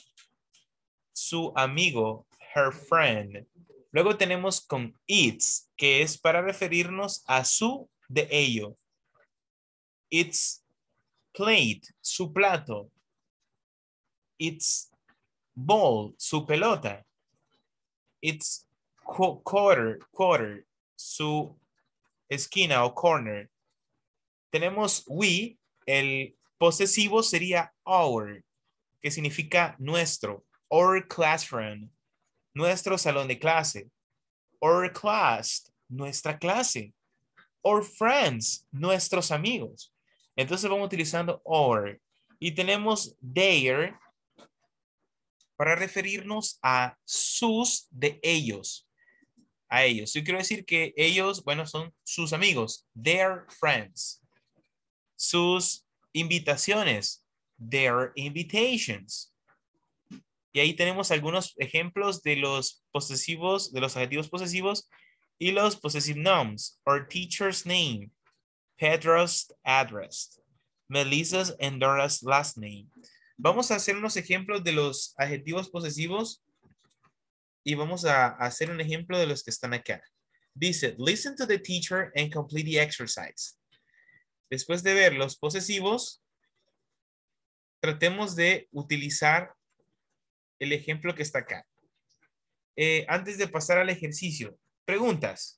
Su amigo, her friend. Luego tenemos con its, que es para referirnos a su, de ello. Its plate, su plato. Its ball, su pelota. Its quarter, quarter, su esquina o corner. Tenemos we, el posesivo sería our, que significa nuestro. Our classroom, nuestro salón de clase. Our class, nuestra clase. Our friends, nuestros amigos. Entonces vamos utilizando our. Y tenemos their para referirnos a sus de ellos. A ellos. Yo quiero decir que ellos, bueno, son sus amigos. Their friends. Sus invitaciones. Their invitations. Y ahí tenemos algunos ejemplos de los posesivos, de los adjetivos posesivos y los possessive nouns. Our teacher's name. Pedro's address. Melissa's and Dora's last name. Vamos a hacer unos ejemplos de los adjetivos posesivos y vamos a hacer un ejemplo de los que están acá. Dice, listen to the teacher and complete the exercise. Después de ver los posesivos, tratemos de utilizar el ejemplo que está acá. Eh, antes de pasar al ejercicio, preguntas.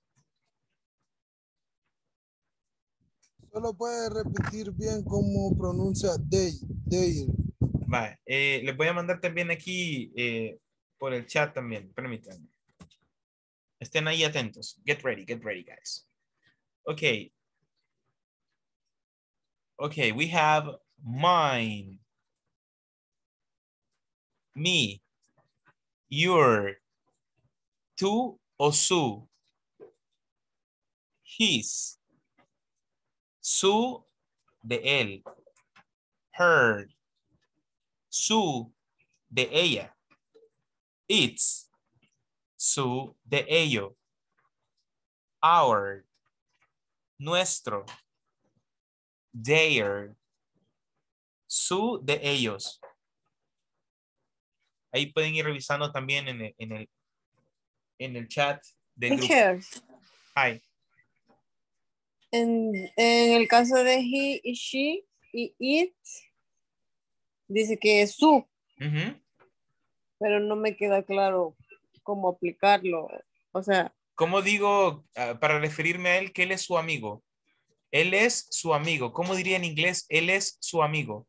Solo puede repetir bien cómo pronuncia they, they. Vale, eh, les voy a mandar también aquí eh, por el chat también, permítanme. Estén ahí atentos. Get ready, get ready, guys. Okay. Okay, we have mine, me, your, tú o su, his, su de él, her, su de ella, its, su de ello, our, nuestro, their, su de ellos. Ahí pueden ir revisando también en el, en el, en el chat del grupo. Teacher, Hi. en, en el caso de he y she y it, dice que es su, Ujú. pero no me queda claro cómo aplicarlo. O sea, ¿Cómo digo ah, para referirme a él que él es su amigo? Él es su amigo. ¿Cómo diría en inglés? Él es su amigo.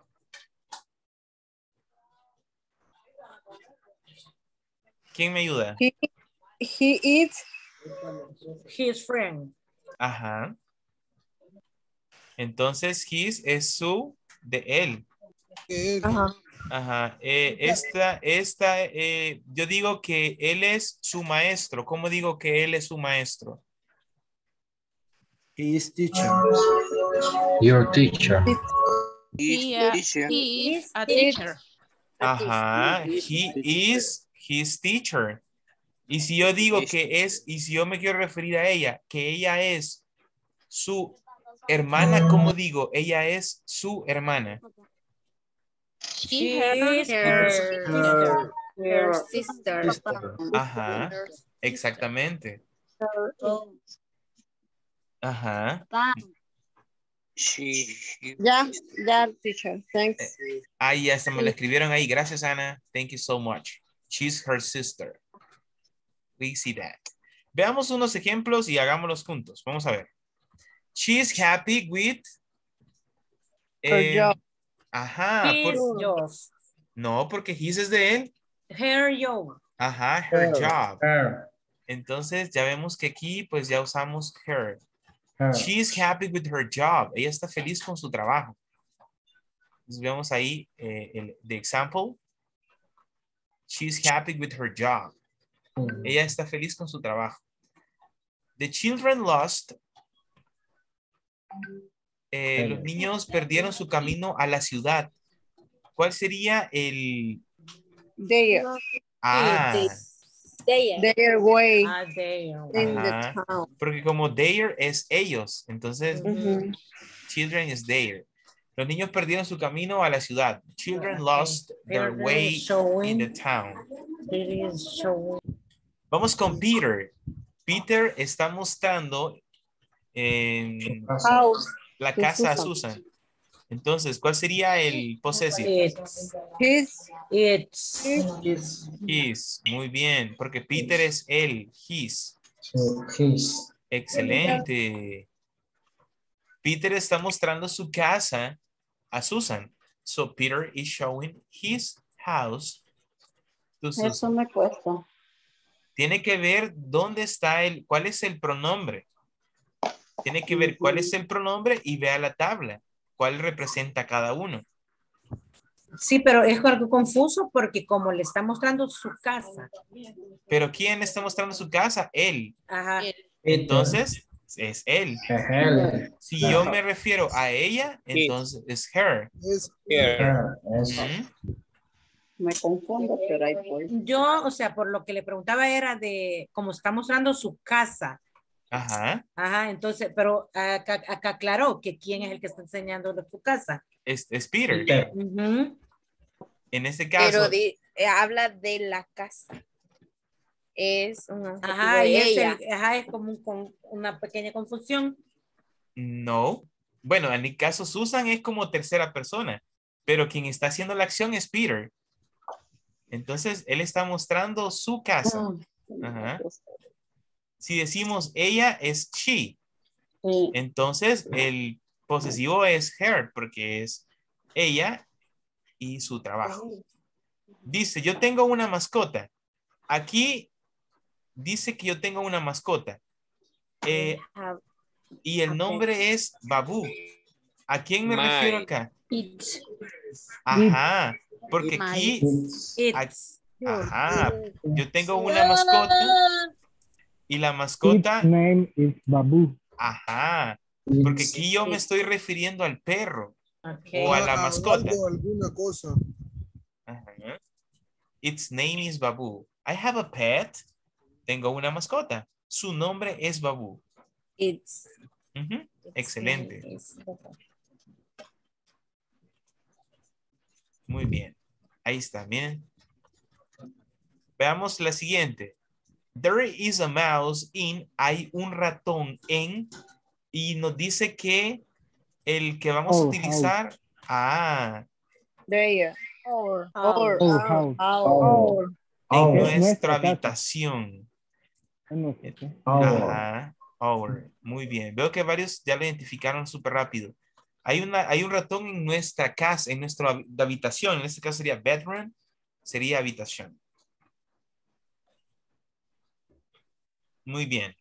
¿Quién me ayuda? he, he is His friend. Ajá. Entonces, his es su de él. Ajá. Ajá. Eh, esta, esta, eh, yo digo que él es su maestro. ¿Cómo digo que él es su maestro? He is teacher. Your teacher. He, He, uh, teacher. he is a teacher. Ajá. He is his teacher. Y si yo digo His que es, y si yo me quiero referir a ella, que ella es su hermana, ¿cómo digo? Ella es su hermana. She, her, She's her, her, Her her sister. Ajá. Exactamente. Ajá. She, she- Ya, ya, teacher. Thanks. Ahí ya se me lo escribieron ahí. Gracias, Ana. Thank you so much. She's her sister. We see that. Veamos unos ejemplos y hagámoslos juntos. Vamos a ver. She's happy with... Her eh, job. Ajá. his por- job. no, porque his es de él. Her job. Ajá, her job. Her. Entonces ya vemos que aquí pues ya usamos her. Her. She's happy with her job. Ella está feliz con su trabajo. Entonces vemos ahí eh, el the example. She's happy with her job. Ella está feliz con su trabajo. The children lost. Eh, los niños perdieron su camino a la ciudad. ¿Cuál sería el... Their, Ah, their way Ah, there. in the ajá. town. Porque como their es ellos. Entonces, Ujú. children is their. Los niños perdieron su camino a la ciudad. Children lost their They're way in showing. the town. It is showing. Vamos con Peter. Peter está mostrando en House. la to casa a Susan. Susan. Entonces, ¿cuál sería el possessive? It's, His, it's, His. His. Muy bien, porque Peter es él. His. So his. Excelente. Peter está mostrando su casa a Susan. So Peter is showing his house to Eso Susan. me cuesta. Tiene que ver dónde está el, cuál es el pronombre. Tiene que ver cuál es el pronombre y vea la tabla. ¿Cuál representa cada uno? Sí, pero es algo confuso porque como le está mostrando su casa. Pero ¿quién está mostrando su casa? Él. Ajá. Entonces, es él. Él. Si yo me refiero a ella, entonces es her. Es Here. Ujú. Me confundo, pero ahí voy. Yo, o sea, por lo que le preguntaba era de cómo está mostrando su casa. Ajá. Ajá, entonces, pero acá, acá aclaró que quién es el que está enseñando de su casa. Es, es Peter. Peter. Ujú. En este Pero caso, di- eh, habla de la casa. Es un adjetivo Ajá, de y es, ella. el, ajá, es como un- con una pequeña confusión. no. Bueno, en mi caso, Susan es como tercera persona, pero quien está haciendo la acción es Peter. Entonces, él está mostrando su casa. Ajá. Si decimos ella es she, Sí. entonces el posesivo es her, porque es ella y su trabajo. Dice, yo tengo una mascota. Aquí dice que yo tengo una mascota. Eh, Ah, y el nombre es Babu. ¿A quién me My. refiero acá? It. Ajá, porque My. aquí, It's. ajá, yo tengo una mascota y la Its mascota, name is Babu. ajá, porque aquí yo me estoy refiriendo al perro o a a, la a mascota. algo, alguna cosa. Ajá. Its name is Babu. I have a pet. Tengo una mascota. Su nombre es Babu. It's. Ujú. It's Excelente. name is- Muy bien. Ahí está, bien. Veamos la siguiente. There is a mouse in. Hay un ratón en. Y nos dice que el que vamos a Our utilizar. Ah, There. Or, Or. Our house. or. en Our. Es nuestra nuestra casa. habitación. Es nuestra casa. Our. Ajá. Our. Muy bien. Veo que varios ya lo identificaron súper rápido. Hay, una, hay un ratón en nuestra casa, en nuestra hab- habitación. En este caso sería bedroom. Sería habitación. Muy bien.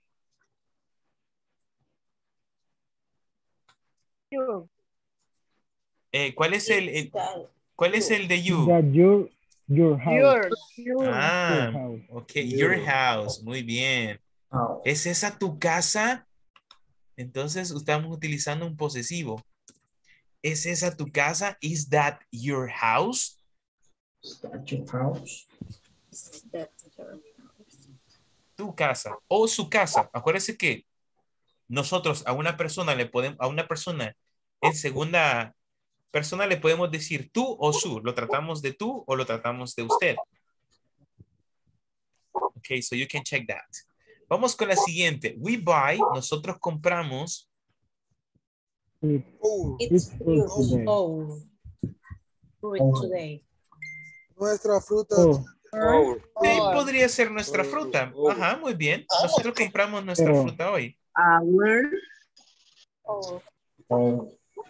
You. Eh, ¿cuál es el, el- cuál es el de you? That your, your house. Yours. Your. Ah, Your house. ok. Your house. Muy bien. Our. ¿Es esa tu casa? Entonces estamos utilizando un posesivo. ¿Es esa tu casa? Is that your house? Is that your house? That's her. Tu casa o su casa. Acuérdense que nosotros a una persona le podemos, a una persona en segunda persona le podemos decir tú o su. Lo tratamos de tú o lo tratamos de usted. Ok, so you can check that. Vamos con la siguiente. We buy, nosotros compramos. It's, Our. it's food today. Oh. Fruit Oh. today. Nuestra fruta. Oh, Our. Sí, Or. podría ser nuestra fruta. Ajá, muy bien. Nosotros compramos nuestra Pero- fruta hoy. Our. Or. Our.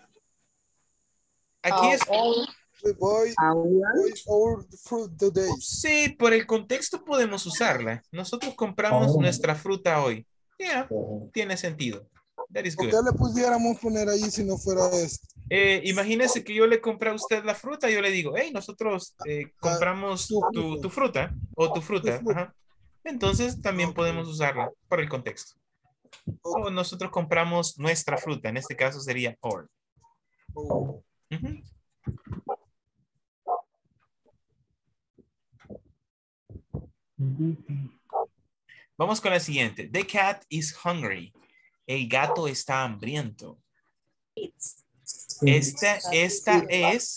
Aquí es. We buy, Our. buy our fruit today. Sí, por el contexto podemos usarla. Nosotros compramos Oh. nuestra fruta hoy. Yeah, Oh. tiene sentido. That is ¿Por good. qué le pudiéramos poner ahí si no fuera eso? Eh, imagínese que yo le compré a usted la fruta y yo le digo, hey, nosotros eh, compramos tu tu, fruta. tu fruta o tu fruta. fruta. Ajá. Entonces también Ok. podemos usarla por el contexto. O nosotros compramos nuestra fruta. En este caso sería or. Our. Ujú. Vamos con la siguiente. The cat is hungry. El gato está hambriento. It's. Esta, esta es,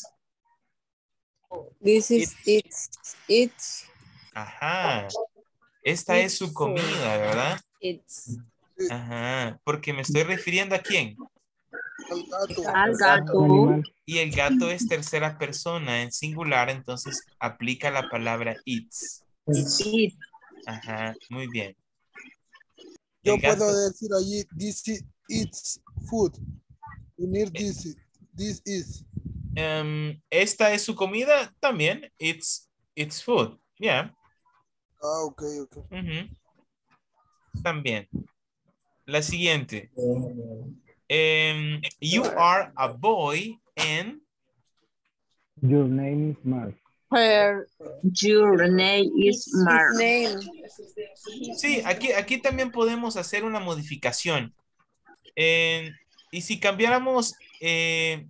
This is it's. It's. ajá, esta es su comida, ¿verdad? It's. Ajá, porque me estoy refiriendo a quién. Al gato. Al gato. animal. Y el gato es tercera persona en singular, entonces aplica la palabra eats. It's. It. Ajá, muy bien. Yo El gato- puedo decir allí, this is it's food. Unir this, this is. Em, esta es su comida también. It's, it's food. Yeah. Ah, ok, ok. Ujú. También. La siguiente. Uh, Em, you are a boy and Your name is Mark. Her, Your name is Mark. his name. Sí, aquí, aquí también podemos hacer una modificación. Eh, y si cambiáramos, eh,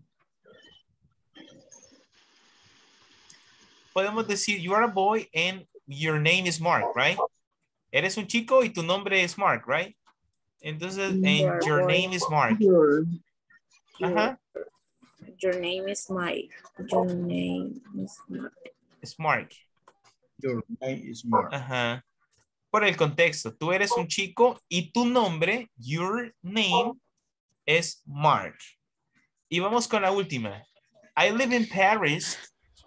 podemos decir, you are a boy and your name is Mark, right? Eres un chico y tu nombre es Mark, right? Entonces, and your name is Mark. Your, Ajá. your name is Mike. Your name is Mike. Es Mark. Your name is Mark. Ajá. Por el contexto, tú eres un chico y tu nombre, your name, es Mark. Y vamos con la última. I live in Paris.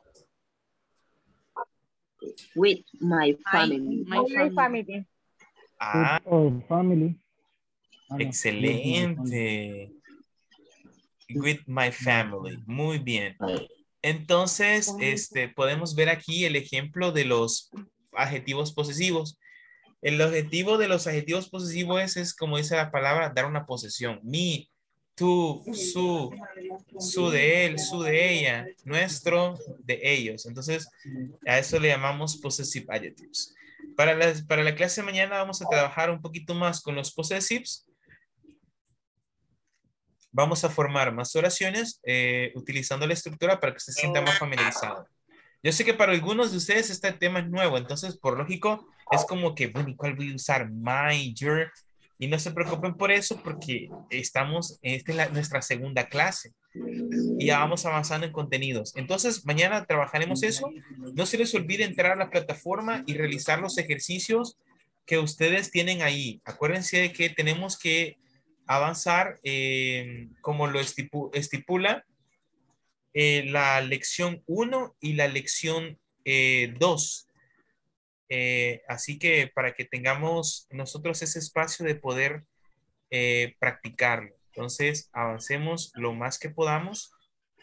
With my family. My family. family. Ah, Or family. Ah, no. excelente. With my family. Muy bien. Entonces, este, podemos ver aquí el ejemplo de los adjetivos posesivos. El objetivo de los adjetivos posesivos es, es, como dice la palabra, dar una posesión. Mi, tú, su, su de él, su de ella, nuestro de ellos. Entonces, a eso le llamamos possessive adjectives. Para, las, para la clase de mañana vamos a trabajar un poquito más con los possessives. Vamos a formar más oraciones eh, utilizando la estructura para que se sienta más familiarizado. Yo sé que para algunos de ustedes este tema es nuevo, entonces por lógico es como que, bueno, ¿y cuál voy a usar? My, your. Y no se preocupen por eso porque estamos, esta es la, nuestra segunda clase y ya vamos avanzando en contenidos. Entonces mañana trabajaremos eso. No se les olvide entrar a la plataforma y realizar los ejercicios que ustedes tienen ahí. Acuérdense de que tenemos que avanzar eh, como lo estipu estipula eh, la lección uno y la lección dos. Eh, así que para que tengamos nosotros ese espacio de poder eh, practicarlo. Entonces avancemos lo más que podamos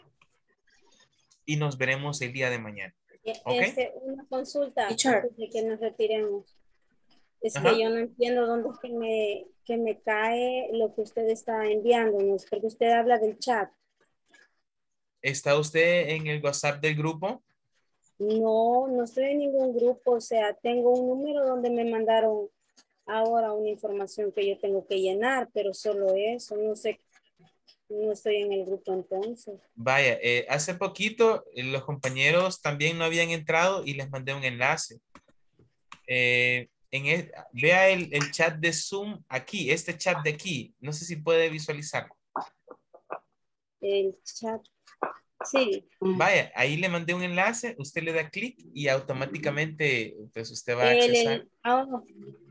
y nos veremos el día de mañana. ¿Ok? Este, una consulta Teacher. antes de que nos retiremos. Es Ajá. que yo no entiendo dónde es que me, que me cae lo que usted está enviándonos, porque usted habla del chat. ¿Está usted en el WhatsApp del grupo? No, no estoy en ningún grupo, o sea, tengo un número donde me mandaron ahora una información que yo tengo que llenar, pero solo eso, no sé, no estoy en el grupo entonces. Vaya, eh, hace poquito eh, los compañeros también no habían entrado y les mandé un enlace. Eh, en el, vea el, el chat de Zoom aquí, este chat de aquí, no sé si puede visualizar. El chat, sí. Vaya, ahí le mandé un enlace, usted le da clic y automáticamente pues usted va a El, accesar. el- oh,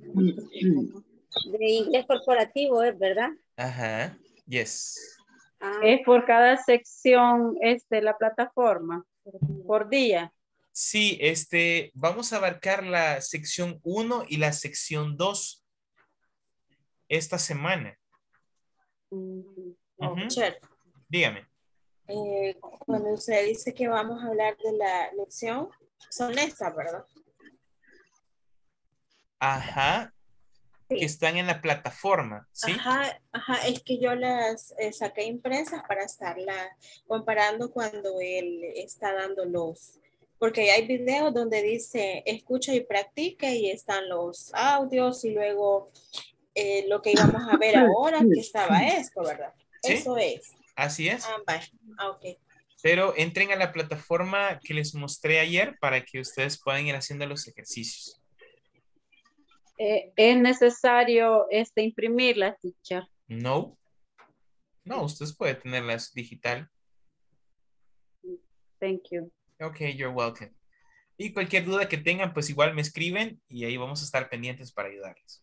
de inglés corporativo, ¿es verdad? Ajá, yes. Ah, Es por cada sección es de la plataforma, por día. Sí, este, vamos a abarcar la sección uno y la sección dos esta semana. Ujú. Teacher, Dígame. eh, cuando usted dice que vamos a hablar de la lección, son estas, ¿verdad? Ajá, que están en la plataforma, ¿sí? Ajá, ajá, es que yo las eh, saqué impresas para estarla comparando cuando él está dando los, porque hay videos donde dice escucha y practica y están los audios y luego eh, lo que íbamos a ver ahora que estaba esto, ¿verdad? Sí. Eso es. Así es. Ah, vale. Ah, ok. Pero entren a la plataforma que les mostré ayer para que ustedes puedan ir haciendo los ejercicios. Eh, es necesario este, imprimirla, teacher. No. No, ustedes pueden tenerlas digital. Thank you. Ok, you're welcome. Y cualquier duda que tengan, pues igual me escriben y ahí vamos a estar pendientes para ayudarles.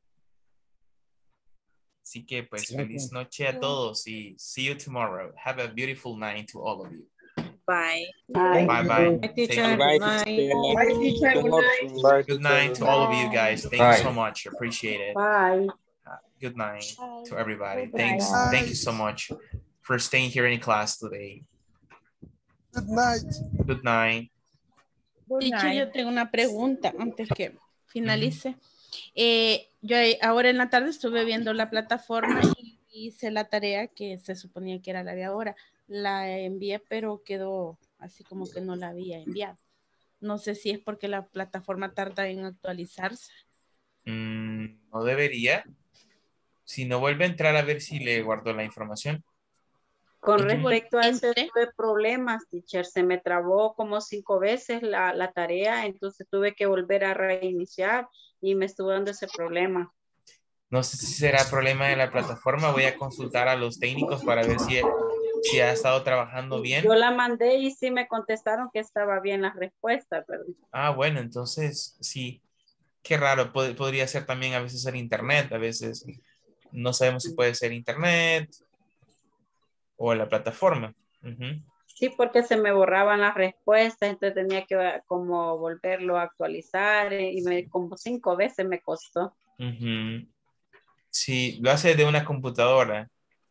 Así que pues feliz noche a todos y see you tomorrow. Have a beautiful night to all of you. Bye. Bye bye. Bye, Thank teacher. you. Bye, Bye. teacher. Bye, teacher. Good night. Bye, Good night to all of you guys. Thank Bye. you so much. Appreciate it. Bye. Uh, good night Bye. to everybody. Good Thanks. night. Thank you so much for staying here in class today. Good night. Good night. Teacher, yo tengo una pregunta antes que finalice. Eh, yo eh, ahora en la tarde estuve viendo la plataforma y hice la tarea que se suponía que era la de ahora. La envié, pero quedó así como que no la había enviado. No sé si es porque la plataforma tarda en actualizarse. Mm, no debería. Si no, vuelve a entrar a ver si le guardó la información. Con Es que respecto a eso entré. tuve problemas, teacher. Se me trabó como cinco veces la, la tarea, entonces tuve que volver a reiniciar y me estuvo dando ese problema. No sé si será problema de la plataforma. Voy a consultar a los técnicos para ver si, si ha estado trabajando bien. Yo la mandé y sí me contestaron que estaba bien la respuesta, pero... Ah, bueno, entonces sí. Qué raro. Pod- podría ser también a veces el internet. A veces no sabemos si puede ser internet o la plataforma. Ujú. Sí, porque se me borraban las respuestas, entonces tenía que eh, como volverlo a actualizar eh, y me, como cinco veces me costó. Ujú. Sí, lo hace de una computadora.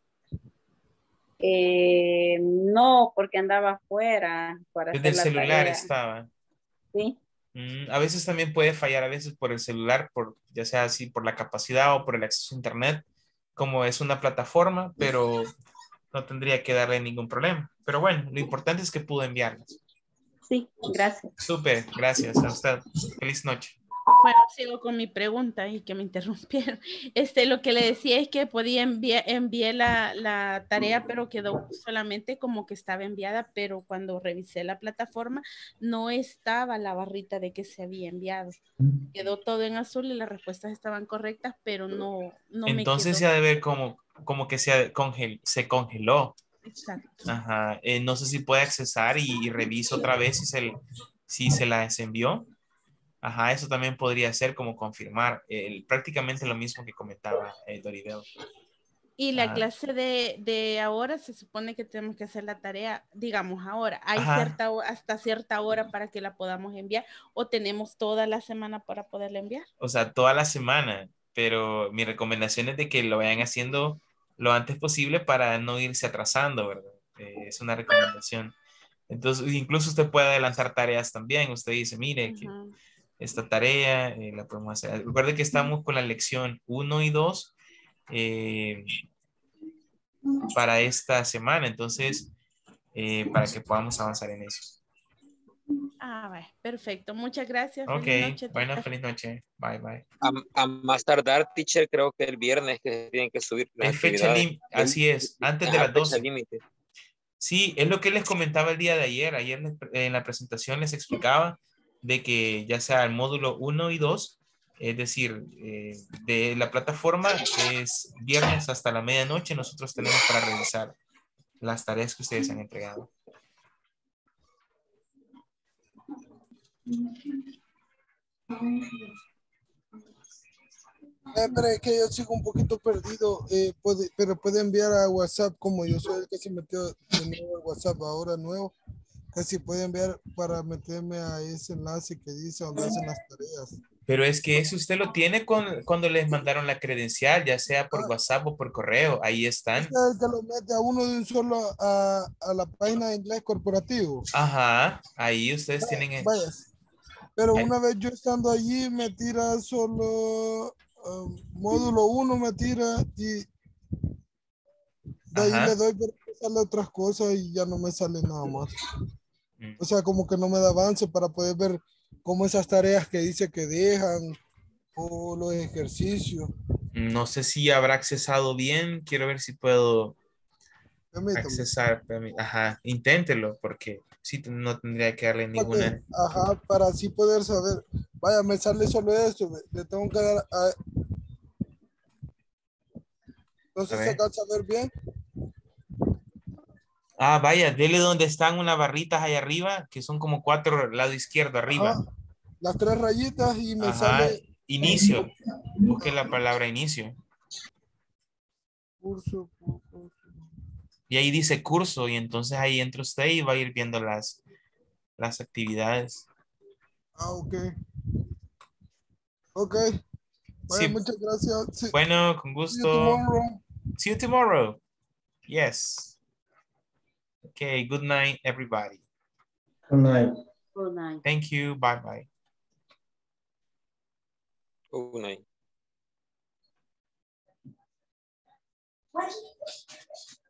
Eh, no, porque andaba afuera para Desde hacer el la celular tarea. estaba. Sí, Mm, a veces también puede fallar, a veces por el celular, por, ya sea así por la capacidad o por el acceso a internet, como es una plataforma, pero no tendría que darle ningún problema. Pero bueno, lo importante es que pudo enviarlas. sí, gracias. Súper, gracias a usted. Feliz noche. Bueno, sigo con mi pregunta y que me interrumpieron. Este, lo que le decía es que podía enviar, envié la, la tarea, pero quedó solamente como que estaba enviada, pero cuando revisé la plataforma no estaba la barrita de que se había enviado. Quedó todo en azul y las respuestas estaban correctas, pero no, no me Entonces quedó. se ha de ver como, como que se, congel, se congeló. Exacto. Ajá. Eh, no sé si puede accesar y, y reviso otra vez si se, si se las envió. Ajá, eso también podría ser como confirmar el, prácticamente lo mismo que comentaba eh, Doribel. Y la Ajá. clase de, de ahora se supone que tenemos que hacer la tarea, digamos ahora, hay Ajá. cierta ho- hasta cierta hora para que la podamos enviar o tenemos toda la semana para poderla enviar. O sea, toda la semana, pero mi recomendación es de que lo vayan haciendo lo antes posible para no irse atrasando, ¿verdad? Eh, es una recomendación. Entonces, incluso usted puede adelantar tareas también. Usted dice, mire, que Ujú. esta tarea eh, la podemos hacer. Recuerde que estamos con la lección uno y dos eh, para esta semana, entonces, eh, para que podamos avanzar en eso. Ah, vale, perfecto. Muchas gracias. Ok, Feliz noche. bueno, teacher. feliz noche. Bye, bye. A, a más tardar, teacher, creo que el viernes que se tienen que subir las Es fecha actividades. límite, así es, antes de Ajá, las fecha doce. límite. Sí, es lo que les comentaba el día de ayer. Ayer les- en la presentación les explicaba de que ya sea el módulo uno y dos, es decir, eh, de la plataforma es viernes hasta la medianoche, nosotros tenemos para revisar las tareas que ustedes han entregado. Eh, pero es que yo sigo un poquito perdido, eh, puede, pero puede enviar a WhatsApp, como yo soy el que se metió de nuevo al WhatsApp ahora nuevo, que si puede enviar para meterme a ese enlace que dice donde hacen las tareas. Pero es que eso usted lo tiene con, cuando les mandaron la credencial, ya sea por WhatsApp o por correo, ahí están. Este es el que lo mete a uno de un solo a, a la página de inglés corporativo. Ajá, ahí ustedes tienen... el- Vaya, pero Ahí- una vez yo estando allí me tira solo um, módulo uno, me tira y de ahí Ajá. le doy para que sale otras cosas y ya no me sale nada más. Mm. O sea, como que no me da avance para poder ver cómo esas tareas que dice que dejan o los ejercicios. No sé si habrá accesado bien, quiero ver si puedo Permítame. accesar. permi- Ajá, inténtelo, porque sí, no tendría que darle Para ninguna... que- ajá, para así poder saber. Vaya, me sale solo esto. le- Le tengo que dar a... No A sé si se ver. alcanza a ver bien. Ah, vaya, dele donde están unas barritas ahí arriba, que son como cuatro lado izquierdo arriba. Ajá, las tres rayitas y me Ajá, sale inicio. Busque la palabra inicio. curso. curso. Y ahí dice curso, y entonces ahí entra usted y va a ir viendo las, las actividades. Ah, ok. Ok. Vaya, Sí, muchas gracias. Sí. bueno, con See you gusto. tomorrow. See you tomorrow. Yes. Okay, good night, everybody. Good night. Good night. Thank you. Bye bye. Good night.